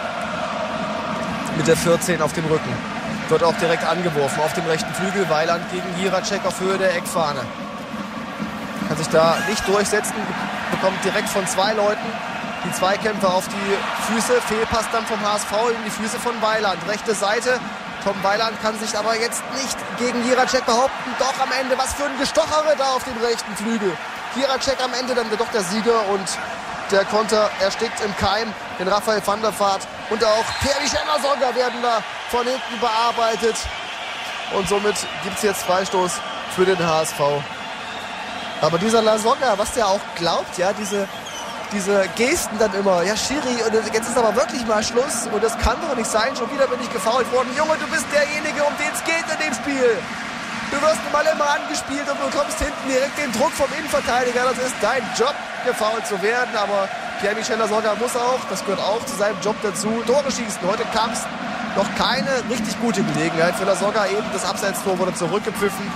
Mit der 14 auf dem Rücken. Wird auch direkt angeworfen auf dem rechten Flügel. Weiland gegen Jiracek auf Höhe der Eckfahne. Kann sich da nicht durchsetzen. Bekommt direkt von 2 Leuten die Zweikämpfe auf die Füße. Fehlpass dann vom HSV in die Füße von Weiland. Rechte Seite. Tom Weiland kann sich aber jetzt nicht gegen Jiracek behaupten. Doch am Ende, was für ein Gestochere da auf dem rechten Flügel. Jiracek am Ende dann doch der Sieger und der Konter erstickt im Keim. Den Raphael van der Vaart und auch Pierre-Michel Lasogga werden da von hinten bearbeitet. Und somit gibt es jetzt Freistoß für den HSV. Aber dieser Lasogga, was der auch glaubt, ja, diese Gesten dann immer, ja Schiri, und jetzt ist aber wirklich mal Schluss und das kann doch nicht sein, schon wieder bin ich gefoult worden. Junge, du bist derjenige, um den es geht in dem Spiel. Du wirst nun mal immer angespielt und bekommst hinten direkt den Druck vom Innenverteidiger. Das ist dein Job, gefoult zu werden, aber Pierre-Michel Lasogga muss auch, das gehört auch zu seinem Job dazu, Tore schießen. Heute kam es noch keine richtig gute Gelegenheit für Lasogga, eben das Abseitstor wurde zurückgepfiffen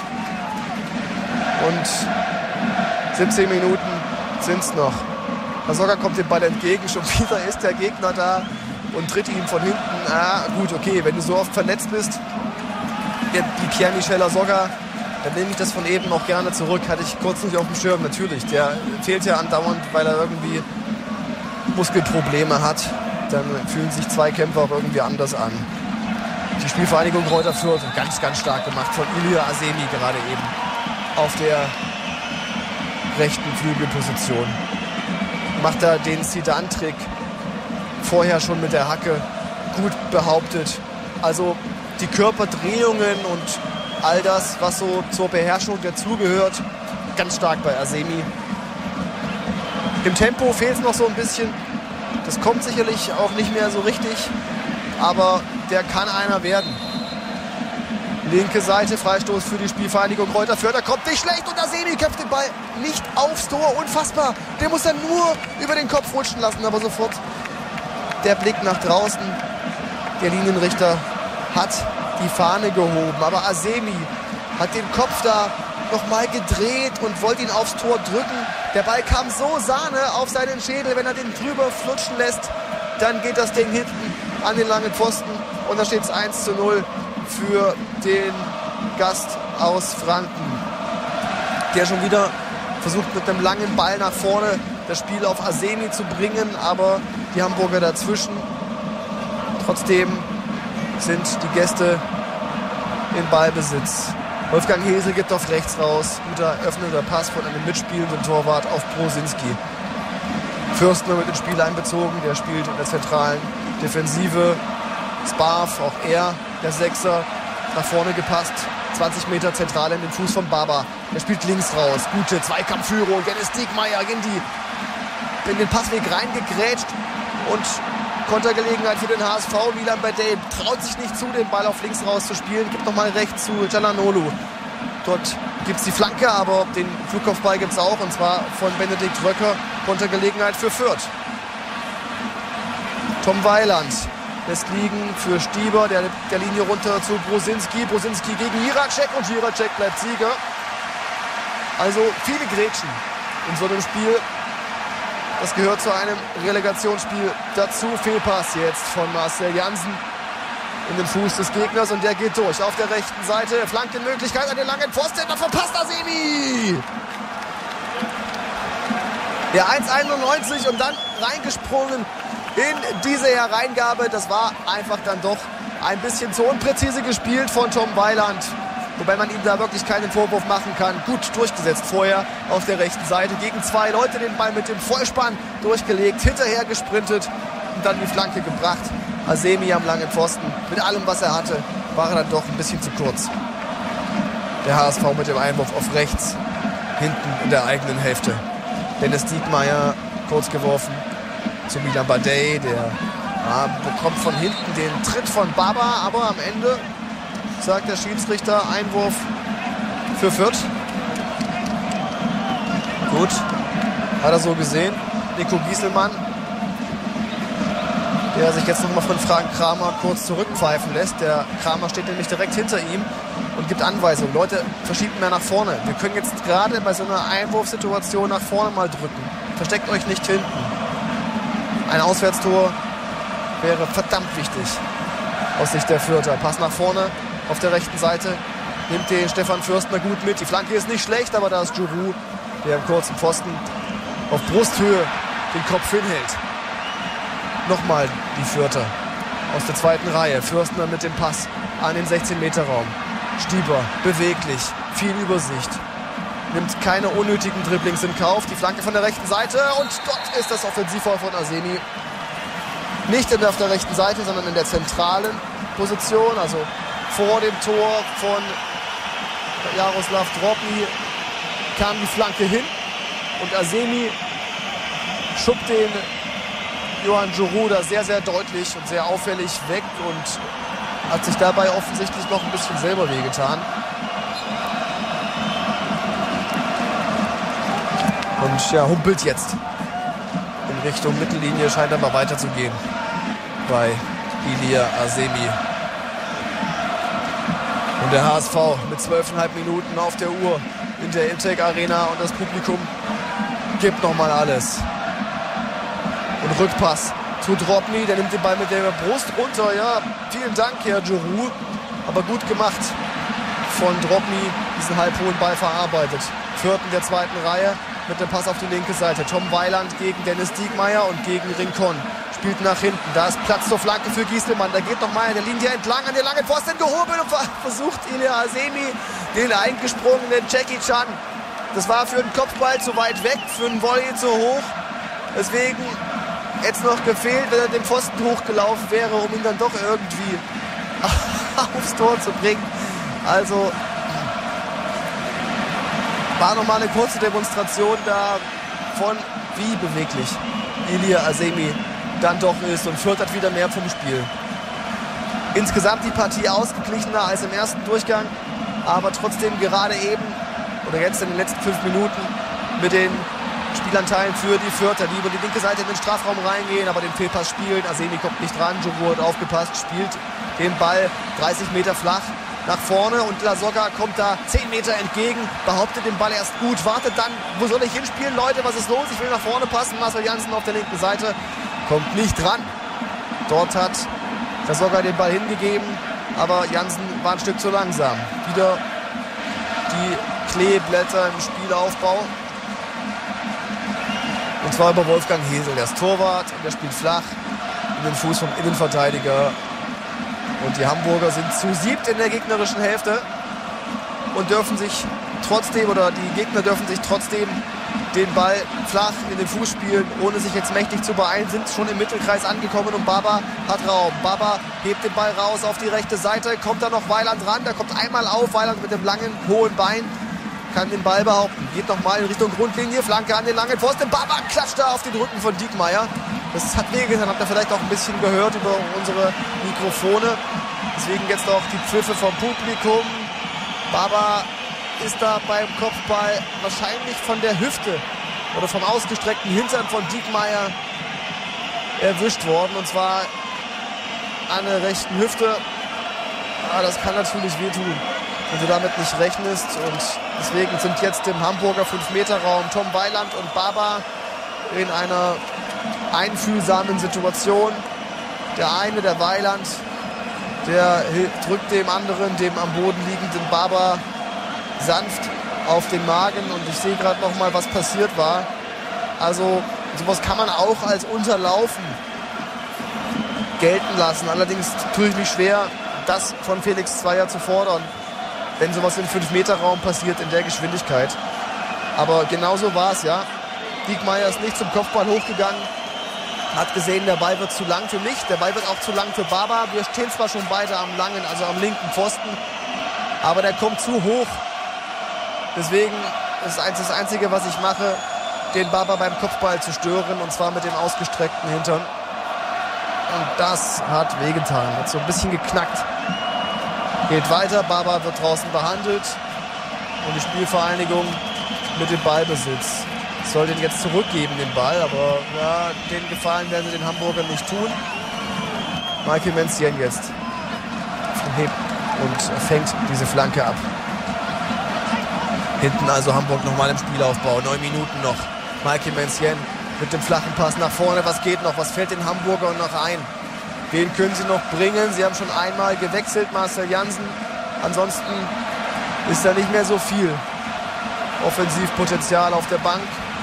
und 17 Minuten sind es noch. Lasogga kommt dem Ball entgegen, schon wieder ist der Gegner da und tritt ihm von hinten. Ah, gut, okay, wenn du so oft verletzt bist, wie Pierre-Michel Lasogga, dann nehme ich das von eben auch gerne zurück. Hatte ich kurz nicht auf dem Schirm, natürlich. Der fehlt ja andauernd, weil er irgendwie Muskelprobleme hat. Dann fühlen sich Zweikämpfer auch irgendwie anders an. Die Spielvereinigung Greuther Fürth, ganz stark gemacht von Ilya Azemi gerade eben auf der rechten Flügelposition. Macht er den Zidane-Trick vorher schon mit der Hacke gut behauptet. Also die Körperdrehungen und all das, was so zur Beherrschung dazugehört, ganz stark bei Azemi. Im Tempo fehlt es noch so ein bisschen. Das kommt sicherlich auch nicht mehr so richtig, aber der kann einer werden. Linke Seite, Freistoß für die Spielvereinigung Greuther Fürth. Er kommt nicht schlecht und Asemi köpft den Ball nicht aufs Tor. Unfassbar. Der muss er nur über den Kopf rutschen lassen, aber sofort der Blick nach draußen. Der Linienrichter hat die Fahne gehoben, aber Asemi hat den Kopf da nochmal gedreht und wollte ihn aufs Tor drücken. Der Ball kam so Sahne auf seinen Schädel, wenn er den drüber flutschen lässt, dann geht das Ding hinten an den langen Pfosten und da steht es 1:0 für den Gast aus Franken, der schon wieder versucht mit einem langen Ball nach vorne das Spiel auf Asemi zu bringen, aber die Hamburger dazwischen. Trotzdem sind die Gäste in Ballbesitz. Wolfgang Hesel gibt auf rechts raus. Guter öffnender Pass von einem mitspielenden Torwart auf Brosinski. Fürstner mit ins Spiel einbezogen. Der spielt in der zentralen Defensive. Sparf, auch er, der Sechser, nach vorne gepasst. 20 Meter zentral in den Fuß von Baba. Der spielt links raus. Gute Zweikampfführung. Dennis Diekmeyer in den Passweg reingegrätscht und Kontergelegenheit für den HSV. Milan Badey traut sich nicht zu, den Ball auf links raus zu spielen. Gibt nochmal rechts zu Çalhanoğlu. Dort gibt es die Flanke, aber den Flugkopfball gibt es auch. Und zwar von Benedikt Röcker. Kontergelegenheit für Fürth. Tom Weiland lässt liegen für Stieber. Der Linie runter zu Brosinski. Brosinski gegen Jiracek und Jiracek bleibt Sieger. Also viele Grätschen in so einem Spiel. Das gehört zu einem Relegationsspiel dazu. Fehlpass jetzt von Marcel Jansen in den Fuß des Gegners und der geht durch. Auf der rechten Seite Flankenmöglichkeit an den langen Pfosten. Da verpasst Asemi. Der 1:91 und dann reingesprungen in diese Hereingabe. Das war einfach dann doch ein bisschen zu unpräzise gespielt von Tom Weiland. Wobei man ihm da wirklich keinen Vorwurf machen kann. Gut durchgesetzt vorher auf der rechten Seite. Gegen zwei Leute den Ball mit dem Vollspann durchgelegt. Hinterher gesprintet und dann die Flanke gebracht. Asemi am langen Pfosten. Mit allem, was er hatte, war er dann doch ein bisschen zu kurz. Der HSV mit dem Einwurf auf rechts. Hinten in der eigenen Hälfte. Dennis Diekmeyer kurz geworfen zu Milan Badey. Der bekommt von hinten den Tritt von Baba. Aber am Ende sagt der Schiedsrichter, Einwurf für Fürth. Gut, hat er so gesehen. Nico Gieselmann, der sich jetzt nochmal von Frank Kramer kurz zurückpfeifen lässt. Der Kramer steht nämlich direkt hinter ihm und gibt Anweisungen. Leute, verschiebt mehr nach vorne. Wir können jetzt gerade bei so einer Einwurfsituation nach vorne mal drücken. Versteckt euch nicht hinten. Ein Auswärtstor wäre verdammt wichtig aus Sicht der Fürther. Pass nach vorne. Auf der rechten Seite nimmt den Stefan Fürstner gut mit. Die Flanke ist nicht schlecht, aber da ist Giroud, der im kurzen Pfosten auf Brusthöhe den Kopf hinhält. Nochmal die Fürther aus der zweiten Reihe. Fürstner mit dem Pass an den 16-Meter-Raum. Stieber, beweglich, viel Übersicht. Nimmt keine unnötigen Dribblings in Kauf. Die Flanke von der rechten Seite und dort ist das Offensivfoul von Asemi. Nicht auf der rechten Seite, sondern in der zentralen Position, also vor dem Tor von Jaroslav Drobny kam die Flanke hin und Asemi schubbt den Johan Giroud da sehr, sehr deutlich und sehr auffällig weg und hat sich dabei offensichtlich noch ein bisschen selber wehgetan. Und ja, humpelt jetzt in Richtung Mittellinie, scheint aber weiterzugehen bei Ilia Asemi. Und der HSV mit 12,5 Minuten auf der Uhr in der Imtech Arena und das Publikum gibt nochmal alles. Und Rückpass zu Drobny, der nimmt den Ball mit der Brust runter. Ja, vielen Dank, Herr Giroud. Aber gut gemacht von Drobny, diesen halbhohen Ball verarbeitet. Fürth in der zweiten Reihe mit dem Pass auf die linke Seite. Tom Weiland gegen Dennis Diekmeyer und gegen Rincon. Spielt nach hinten. Da ist Platz zur Flanke für Gieselmann. Da geht nochmal der Linie entlang an den langen Pfosten gehobelt und versucht Ilia Asemi den eingesprungenen Jackie Chan. Das war für einen Kopfball zu weit weg, für einen Volley zu hoch. Deswegen hätte es noch gefehlt, wenn er den Pfosten hochgelaufen wäre, um ihn dann doch irgendwie aufs Tor zu bringen. Also war nochmal eine kurze Demonstration davon, wie beweglich Ilia Asemi dann doch ist und Fürth hat wieder mehr vom Spiel. insgesamt die Partie ausgeglichener als im ersten Durchgang. Aber trotzdem gerade eben oder jetzt in den letzten 5 Minuten mit den Spielanteilen für die Fürther, die über die linke Seite in den Strafraum reingehen, aber den Fehlpass spielen. Asemi kommt nicht ran, Jogo hat aufgepasst, spielt den Ball 30 Meter flach nach vorne und Lasogga kommt da 10 Meter entgegen, behauptet den Ball erst gut, wartet dann, wo soll ich hinspielen, Leute, was ist los? Ich will nach vorne passen. Marcel Janssen auf der linken Seite kommt nicht dran. Dort hat Lasogga den Ball hingegeben, aber Janssen war ein Stück zu langsam. Wieder die Kleeblätter im Spielaufbau. Und zwar über Wolfgang Hesel, der ist Torwart und der spielt flach in den Fuß vom Innenverteidiger. Und die Hamburger sind zu 7 in der gegnerischen Hälfte und dürfen sich trotzdem, oder die Gegner dürfen sich trotzdem den Ball flach in den Fuß spielen, ohne sich jetzt mächtig zu beeilen, sind schon im Mittelkreis angekommen und Baba hat Raum. Baba hebt den Ball raus auf die rechte Seite, kommt da noch Weiland ran, der kommt einmal auf, Weiland mit dem langen, hohen Bein kann den Ball behaupten, geht nochmal in Richtung Grundlinie, Flanke an den langen Pfosten, Baba klatscht da auf den Rücken von Diekmeyer. Das hat wehgetan, habt ihr vielleicht auch ein bisschen gehört über unsere Mikrofone. Deswegen jetzt auch die Pfiffe vom Publikum. Baba ist da beim Kopfball wahrscheinlich von der Hüfte oder vom ausgestreckten Hintern von Diekmeyer erwischt worden. Und zwar an der rechten Hüfte. Aber das kann natürlich wehtun, wenn du damit nicht rechnest. Und deswegen sind jetzt im Hamburger 5-Meter-Raum Tom Weiland und Baba in einer einfühlsamen Situation. Der eine, der Weiland, der drückt dem anderen, dem am Boden liegenden Baba, sanft auf den Magen. Und ich sehe gerade noch mal, was passiert war. Also sowas kann man auch als Unterlaufen gelten lassen. Allerdings tue ich mich schwer, das von Felix Zweier zu fordern, wenn sowas im 5-Meter-Raum passiert in der Geschwindigkeit. Aber genauso war es, ja. Diekmeyer ist nicht zum Kopfball hochgegangen, hat gesehen, der Ball wird zu lang für mich, der Ball wird auch zu lang für Baba. Wir stehen zwar schon beide am langen, also am linken Pfosten, aber der kommt zu hoch. Deswegen ist das Einzige, was ich mache, den Baba beim Kopfball zu stören, und zwar mit dem ausgestreckten Hintern. Und das hat wehgetan, hat so ein bisschen geknackt. Geht weiter, Baba wird draußen behandelt und die Spielvereinigung mit dem Ballbesitz soll den jetzt zurückgeben, den Ball, aber ja, den Gefallen werden sie den Hamburgern nicht tun. Michael Menzien jetzt hebt und fängt diese Flanke ab. Hinten also Hamburg nochmal im Spielaufbau, 9 Minuten noch. Michael Menzien mit dem flachen Pass nach vorne, was geht noch, was fällt den Hamburgern noch ein? Wen können sie noch bringen? Sie haben schon einmal gewechselt, Marcel Janssen. Ansonsten ist da nicht mehr so viel Offensivpotenzial auf der Bank.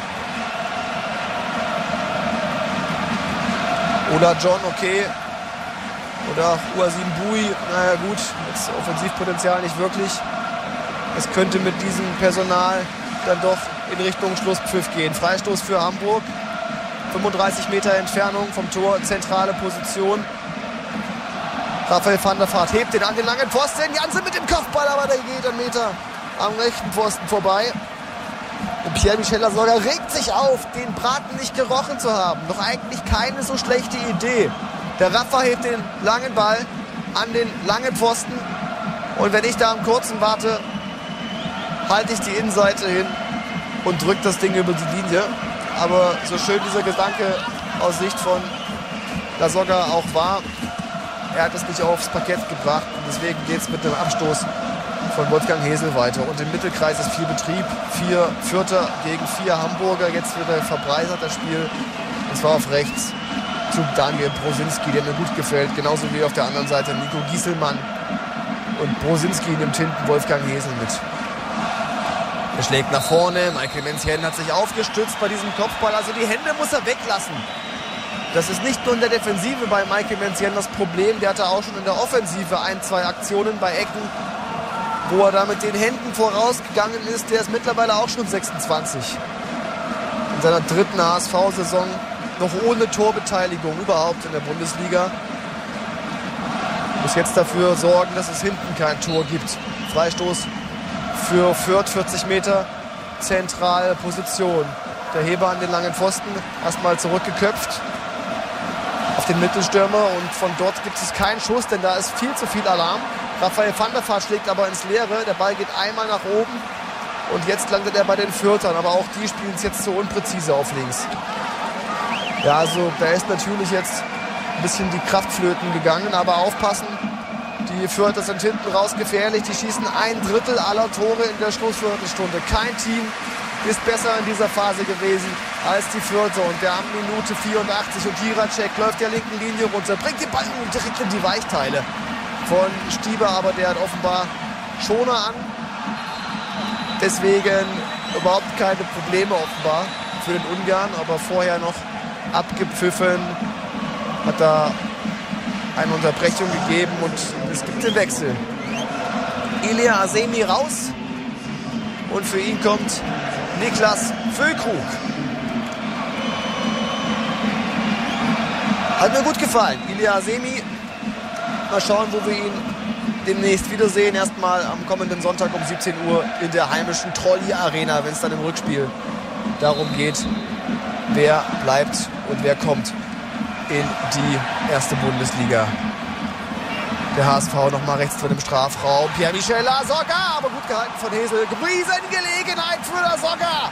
Oder John, okay. Oder Uasin Bui, naja gut, jetzt Offensivpotenzial nicht wirklich. Es könnte mit diesem Personal dann doch in Richtung Schlusspfiff gehen. Freistoß für Hamburg. 35 Meter Entfernung vom Tor, zentrale Position. Raphael van der Vaart hebt den an den langen Pfosten. Janssen mit dem Kopfball, aber der geht einen Meter am rechten Pfosten vorbei. Und Pierre-Michel Lasogga regt sich auf, den Braten nicht gerochen zu haben. Doch eigentlich keine so schlechte Idee. Der Rafa hebt den langen Ball an den langen Pfosten. Und wenn ich da am kurzen warte, halte ich die Innenseite hin und drücke das Ding über die Linie. Aber so schön dieser Gedanke aus Sicht von Lasogga auch war, er hat es nicht aufs Parkett gebracht. Und deswegen geht es mit dem Abstoß von Wolfgang Hesel weiter. Und im Mittelkreis ist viel Betrieb. 4 Fürther gegen 4 Hamburger. Jetzt wird er verbreitert, das Spiel. Und zwar auf rechts zu Daniel Brosinski, der mir gut gefällt. Genauso wie auf der anderen Seite Nico Gieselmann. Und Brosinski nimmt hinten Wolfgang Hesel mit. Er schlägt nach vorne. Michael Menzien hat sich aufgestützt bei diesem Kopfball. Also die Hände muss er weglassen. Das ist nicht nur in der Defensive bei Michael Menzien das Problem. Der hatte auch schon in der Offensive 1-2 Aktionen bei Ecken, wo er da mit den Händen vorausgegangen ist. Der ist mittlerweile auch schon 26. In seiner 3. HSV-Saison noch ohne Torbeteiligung überhaupt in der Bundesliga. Muss jetzt dafür sorgen, dass es hinten kein Tor gibt. Freistoß für Fürth, 40 Meter, zentrale Position. Der Heber an den langen Pfosten, erstmal zurückgeköpft. auf den Mittelstürmer und von dort gibt es keinen Schuss, denn da ist viel zu viel Alarm. Raphael van der Vaart schlägt aber ins Leere, der Ball geht einmal nach oben und jetzt landet er bei den Fürthern, aber auch die spielen es jetzt so unpräzise auf links. Ja, also da ist natürlich jetzt ein bisschen die Kraftflöten gegangen, aber aufpassen, die Fürther sind hinten raus gefährlich, die schießen 1/3 aller Tore in der Schlussviertelstunde. Kein Team ist besser in dieser Phase gewesen als die Fürther und der am Minute 84 und Jiracek läuft der linken Linie runter, bringt den Ball direkt in die Weichteile von Stieber, aber der hat offenbar Schoner an. Deswegen überhaupt keine Probleme offenbar für den Ungarn, aber vorher noch abgepfiffen, hat da eine Unterbrechung gegeben und es gibt den Wechsel. Ilya Asemi raus und für ihn kommt Niklas Füllkrug. Hat mir gut gefallen. Ilya Asemi. Mal schauen, wo wir ihn demnächst wiedersehen. Erstmal am kommenden Sonntag um 17 Uhr in der heimischen Trolley Arena, wenn es dann im Rückspiel darum geht, wer bleibt und wer kommt in die erste Bundesliga. Der HSV nochmal rechts drin im Strafraum. Pierre-Michel Lasogga, aber gut gehalten von Hesel. Riesengelegenheit für Lasogga.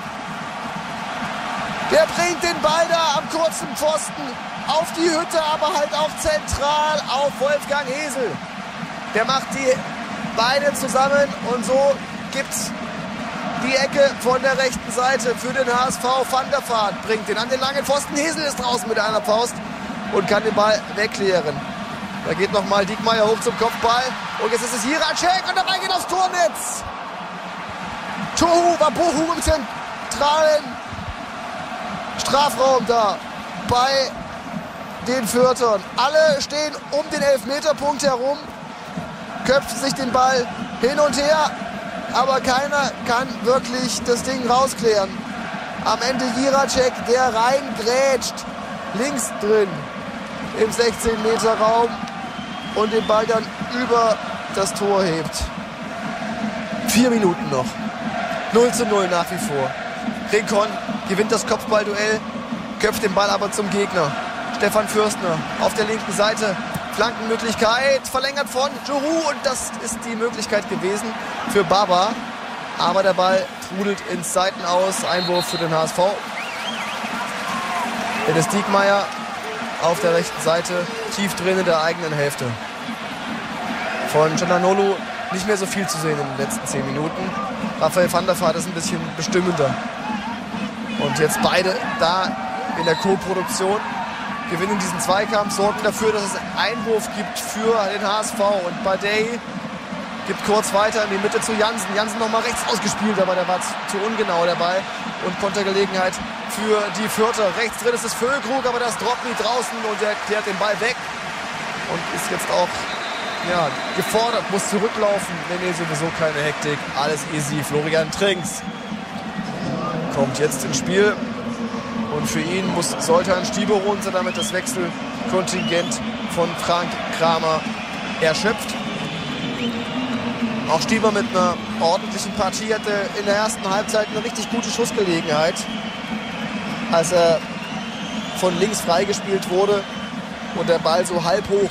Der bringt den Ball da am kurzen Pfosten auf die Hütte, aber halt auch zentral auf Wolfgang Hesel. Der macht die Beine zusammen und so gibt's die Ecke von der rechten Seite für den HSV. Van der Vaart bringt den an den langen Pfosten. Hesel ist draußen mit einer Faust und kann den Ball wegklären. Da geht nochmal Diekmeyer hoch zum Kopfball. Und jetzt ist es Jiracek und der Ball geht aufs Tornetz. Tohu Wabohu im zentralen Strafraum da bei den Fürthern. Alle stehen um den Elfmeterpunkt herum, köpfen sich den Ball hin und her, aber keiner kann wirklich das Ding rausklären. Am Ende Jiracek, der reingrätscht, links drin im 16-Meter-Raum und den Ball dann über das Tor hebt. 4 Minuten noch. 0:0 nach wie vor. Rincon gewinnt das Kopfballduell, köpft den Ball aber zum Gegner. Stefan Fürstner auf der linken Seite. Flankenmöglichkeit, verlängert von Djourou und das ist die Möglichkeit gewesen für Baba. Aber der Ball trudelt ins Seitenaus. Einwurf für den HSV. Dennis Diekmeyer auf der rechten Seite, tief drin in der eigenen Hälfte. Von Cananolu nicht mehr so viel zu sehen in den letzten 10 Minuten. Raphael van der Vaart ist ein bisschen bestimmender. Und jetzt beide da in der Co-Produktion gewinnen diesen Zweikampf, sorgen dafür, dass es Einwurf gibt für den HSV. Und Badei gibt kurz weiter in die Mitte zu Jansen. Jansen nochmal rechts ausgespielt, aber der war zu ungenau der Ball. Und Kontergelegenheit für die Fürther. Rechts drin ist es Füllkrug, aber das Drobny draußen und er klärt den Ball weg. Und ist jetzt auch gefordert, muss zurücklaufen. Nee, sowieso keine Hektik. Alles easy. Florian Trinks kommt jetzt ins Spiel. Und für ihn muss Zoltan Stieber runter, damit das Wechselkontingent von Frank Kramer erschöpft. Auch Stieber mit einer ordentlichen Partie hatte in der ersten Halbzeit eine richtig gute Schussgelegenheit, als er von links freigespielt wurde und der Ball so halb hoch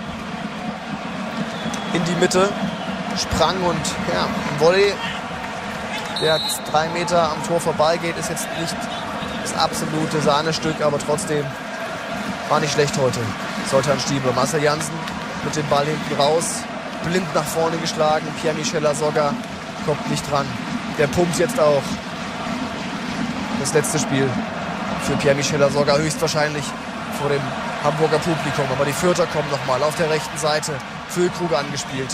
in die Mitte sprang und ein Volley, der 3 Meter am Tor vorbeigeht, ist jetzt nicht das absolute Sahnestück, aber trotzdem war nicht schlecht heute. Zoltan Stieber, Marcel Jansen mit dem Ball hinten raus, blind nach vorne geschlagen, Pierre-Michel Lasogga kommt nicht dran. Der pumpt jetzt auch. Das letzte Spiel für Pierre-Michel Lasogga höchstwahrscheinlich vor dem Hamburger Publikum, aber die Fürther kommen nochmal auf der rechten Seite. Füllkrug angespielt.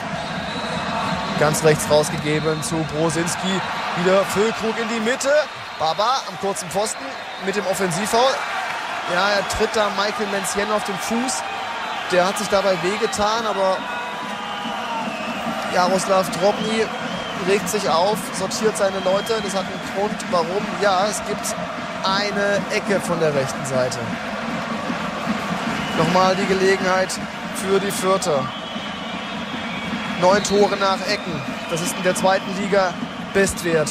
Ganz rechts rausgegeben zu Brosinski. Wieder Füllkrug in die Mitte. Baba am kurzen Pfosten mit dem Offensivfoul. Ja, er tritt da Michael Mencienne auf den Fuß. Der hat sich dabei wehgetan, aber Jaroslav Drobny regt sich auf, sortiert seine Leute. Das hat einen Grund, warum. Ja, es gibt eine Ecke von der rechten Seite. Nochmal die Gelegenheit für die Fürther. 9 Tore nach Ecken. Das ist in der zweiten Liga Bestwert.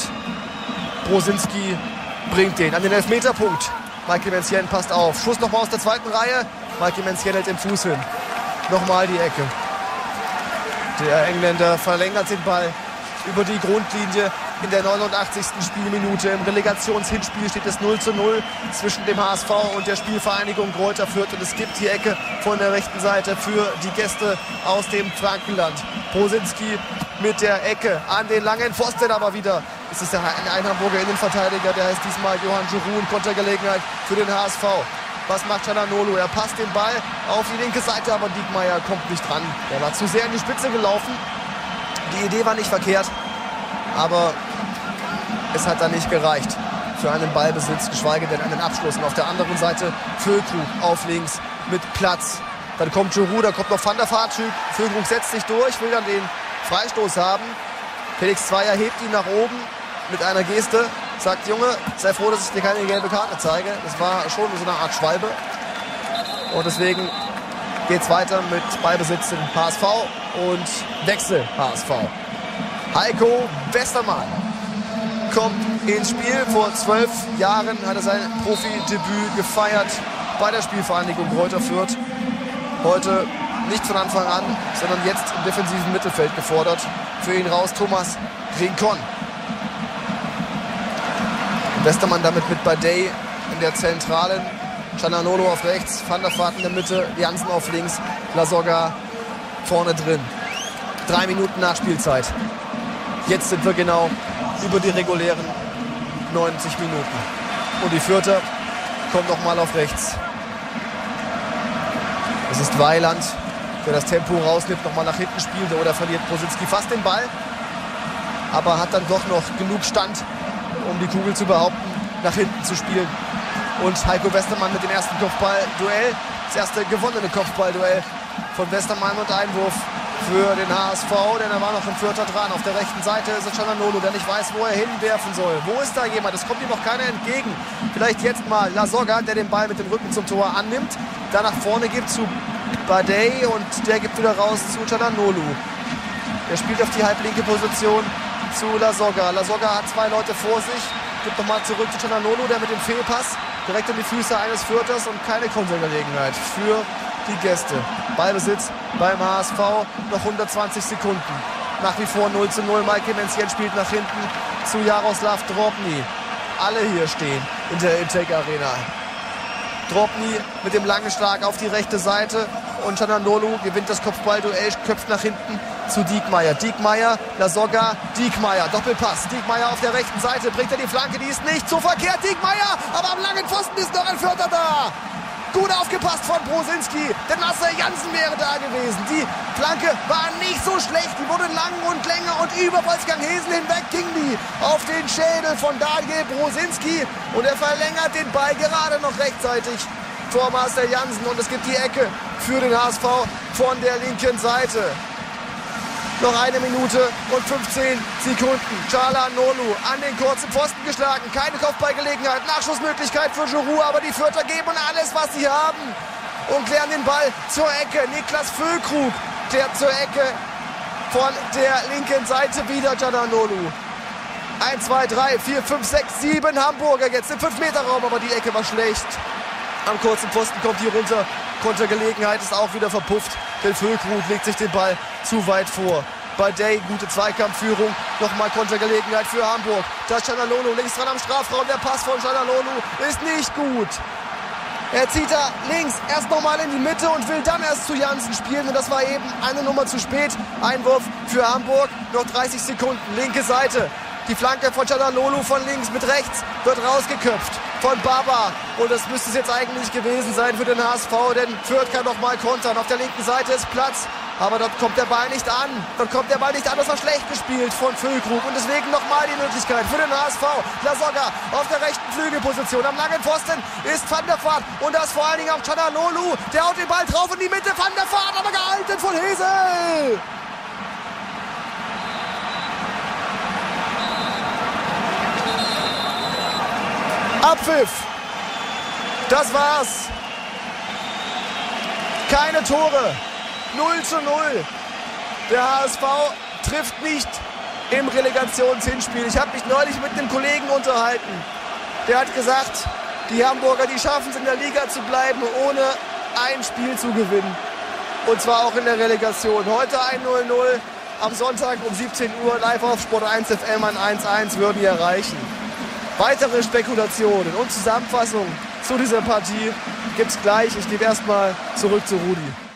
Brosinski bringt den an den Elfmeterpunkt. Michael Mencienne passt auf. Schuss nochmal aus der zweiten Reihe. Mikey Menzies hält den Fuß hin. Nochmal die Ecke. Der Engländer verlängert den Ball über die Grundlinie in der 89. Spielminute. Im Relegationshinspiel steht es 0:0 zwischen dem HSV und der Spielvereinigung Greuther Fürth. Und es gibt die Ecke von der rechten Seite für die Gäste aus dem Frankenland. Brosinski mit der Ecke an den langen Pfosten, aber wieder ist es ein Hamburger Innenverteidiger, der heißt diesmal Johann Giroud. Kontergelegenheit für den HSV. Was macht Çalhanoğlu? Er passt den Ball auf die linke Seite, aber Diekmayer kommt nicht dran. Der war zu sehr in die Spitze gelaufen. Die Idee war nicht verkehrt, aber es hat dann nicht gereicht für einen Ballbesitz, geschweige denn einen Abschluss. Und auf der anderen Seite Füllkrug auf links mit Platz. Dann kommt Giroud, da kommt noch Van der Vaart. Füllkrug setzt sich durch, will dann den Freistoß haben. Felix Zweier hebt ihn nach oben mit einer Geste. Sagt, Junge, sei froh, dass ich dir keine gelbe Karte zeige. Das war schon so eine Art Schwalbe. Und deswegen geht es weiter mit Ballbesitz im HSV und Wechsel HSV. Heiko Westermann kommt ins Spiel. Vor 12 Jahren hat er sein Profidebüt gefeiert bei der Spielvereinigung Greuther Fürth. Heute nicht von Anfang an, sondern jetzt im defensiven Mittelfeld gefordert. Für ihn raus Thomas Rincon. Westermann damit mit Badei in der Zentralen. Çalhanoğlu auf rechts, Van der Vaart in der Mitte, Jansen auf links, Lasogga vorne drin. 3 Minuten Nachspielzeit. Jetzt sind wir genau über die regulären 90 Minuten. Und die Fürther kommt nochmal auf rechts. Es ist Weiland, der das Tempo rausnimmt, nochmal nach hinten spielt. Oder verliert Brosinski fast den Ball. Aber hat dann doch noch genug Stand, um die Kugel zu behaupten, nach hinten zu spielen. Und Heiko Westermann mit dem ersten Kopfballduell. Das erste gewonnene Kopfballduell von Westermann und Einwurf für den HSV, denn er war noch im Fürther dran. Auf der rechten Seite ist es Çalhanoğlu, der nicht weiß, wo er hinwerfen soll. Wo ist da jemand? Es kommt ihm noch keiner entgegen. Vielleicht jetzt mal Lasogga, der den Ball mit dem Rücken zum Tor annimmt. Da nach vorne gibt zu Badei und der gibt wieder raus zu Çalhanoğlu. Der spielt auf die halblinke Position zu Lasogga. Lasogga hat 2 Leute vor sich. Gibt nochmal zurück zu Çalhanoğlu, der mit dem Fehlpass direkt in die Füße eines Fürthers und keine Kontergelegenheit für die Gäste. Ballbesitz beim HSV, noch 120 Sekunden. Nach wie vor 0:0. Mikey Menzies spielt nach hinten zu Jaroslav Drobny. Alle hier stehen in der Intake Arena. Drobny mit dem langen Schlag auf die rechte Seite und Çalhanoğlu gewinnt das Kopfballduell, köpft nach hinten zu Diekmayer. Diekmayer, Lasogga, Diekmayer, Doppelpass. Diekmayer auf der rechten Seite, bringt er die Flanke, die ist nicht so verkehrt. Diekmayer, aber am langen Pfosten ist noch ein Fürther da. Gut aufgepasst von Brosinski, denn Lasse Jansen wäre da gewesen. Die Flanke war nicht so schlecht, die wurde lang und länger und über Wolfgang Hesel hinweg ging die auf den Schädel von Daniel Brosinski und er verlängert den Ball gerade noch rechtzeitig vor Marcel Jansen und es gibt die Ecke für den HSV von der linken Seite. Noch 1 Minute und 15 Sekunden. Çalhanoğlu an den kurzen Pfosten geschlagen. Keine Kopfballgelegenheit. Nachschussmöglichkeit für Giroud. Aber die Fürther geben alles, was sie haben. Und klären den Ball zur Ecke. Niklas Füllkrug klärt zur Ecke von der linken Seite wieder Çalhanoğlu. 1, 2, 3, 4, 5, 6, 7 Hamburger jetzt im 5-Meter-Raum. Aber die Ecke war schlecht. Am kurzen Pfosten kommt hier runter. Kontergelegenheit ist auch wieder verpufft. Denn Füllkrug legt sich den Ball zu weit vor. Badei, gute Zweikampfführung. Nochmal Kontergelegenheit für Hamburg. Da ist Çalhanoğlu links dran am Strafraum. Der Pass von Çalhanoğlu ist nicht gut. Er zieht da links erst nochmal in die Mitte und will dann erst zu Jansen spielen. Und das war eben eine Nummer zu spät. Einwurf für Hamburg. Noch 30 Sekunden. Linke Seite. Die Flanke von Çalhanoğlu von links mit rechts wird rausgeköpft von Baba. Und das müsste es jetzt eigentlich gewesen sein für den HSV, denn Fürth kann noch mal kontern. Auf der linken Seite ist Platz, aber dort kommt der Ball nicht an. Das war schlecht gespielt von Füllkrug. Und deswegen nochmal die Möglichkeit für den HSV. Lasogga auf der rechten Flügelposition. Am langen Pfosten ist Van der Vaart. Und das vor allen Dingen auch Çalhanoğlu. Der haut den Ball drauf in die Mitte. Van der Vaart, aber gehalten von Hesel. Abpfiff. Das war's. Keine Tore. 0:0. Der HSV trifft nicht im Relegationshinspiel. Ich habe mich neulich mit einem Kollegen unterhalten. Der hat gesagt, die Hamburger, die schaffen es in der Liga zu bleiben, ohne ein Spiel zu gewinnen. Und zwar auch in der Relegation. Heute ein 0-0, am Sonntag um 17 Uhr live auf Sport 1 FM ein 1-1 würden wir erreichen. Weitere Spekulationen und Zusammenfassungen zu dieser Partie gibt's gleich. Ich gebe erstmal zurück zu Rudi.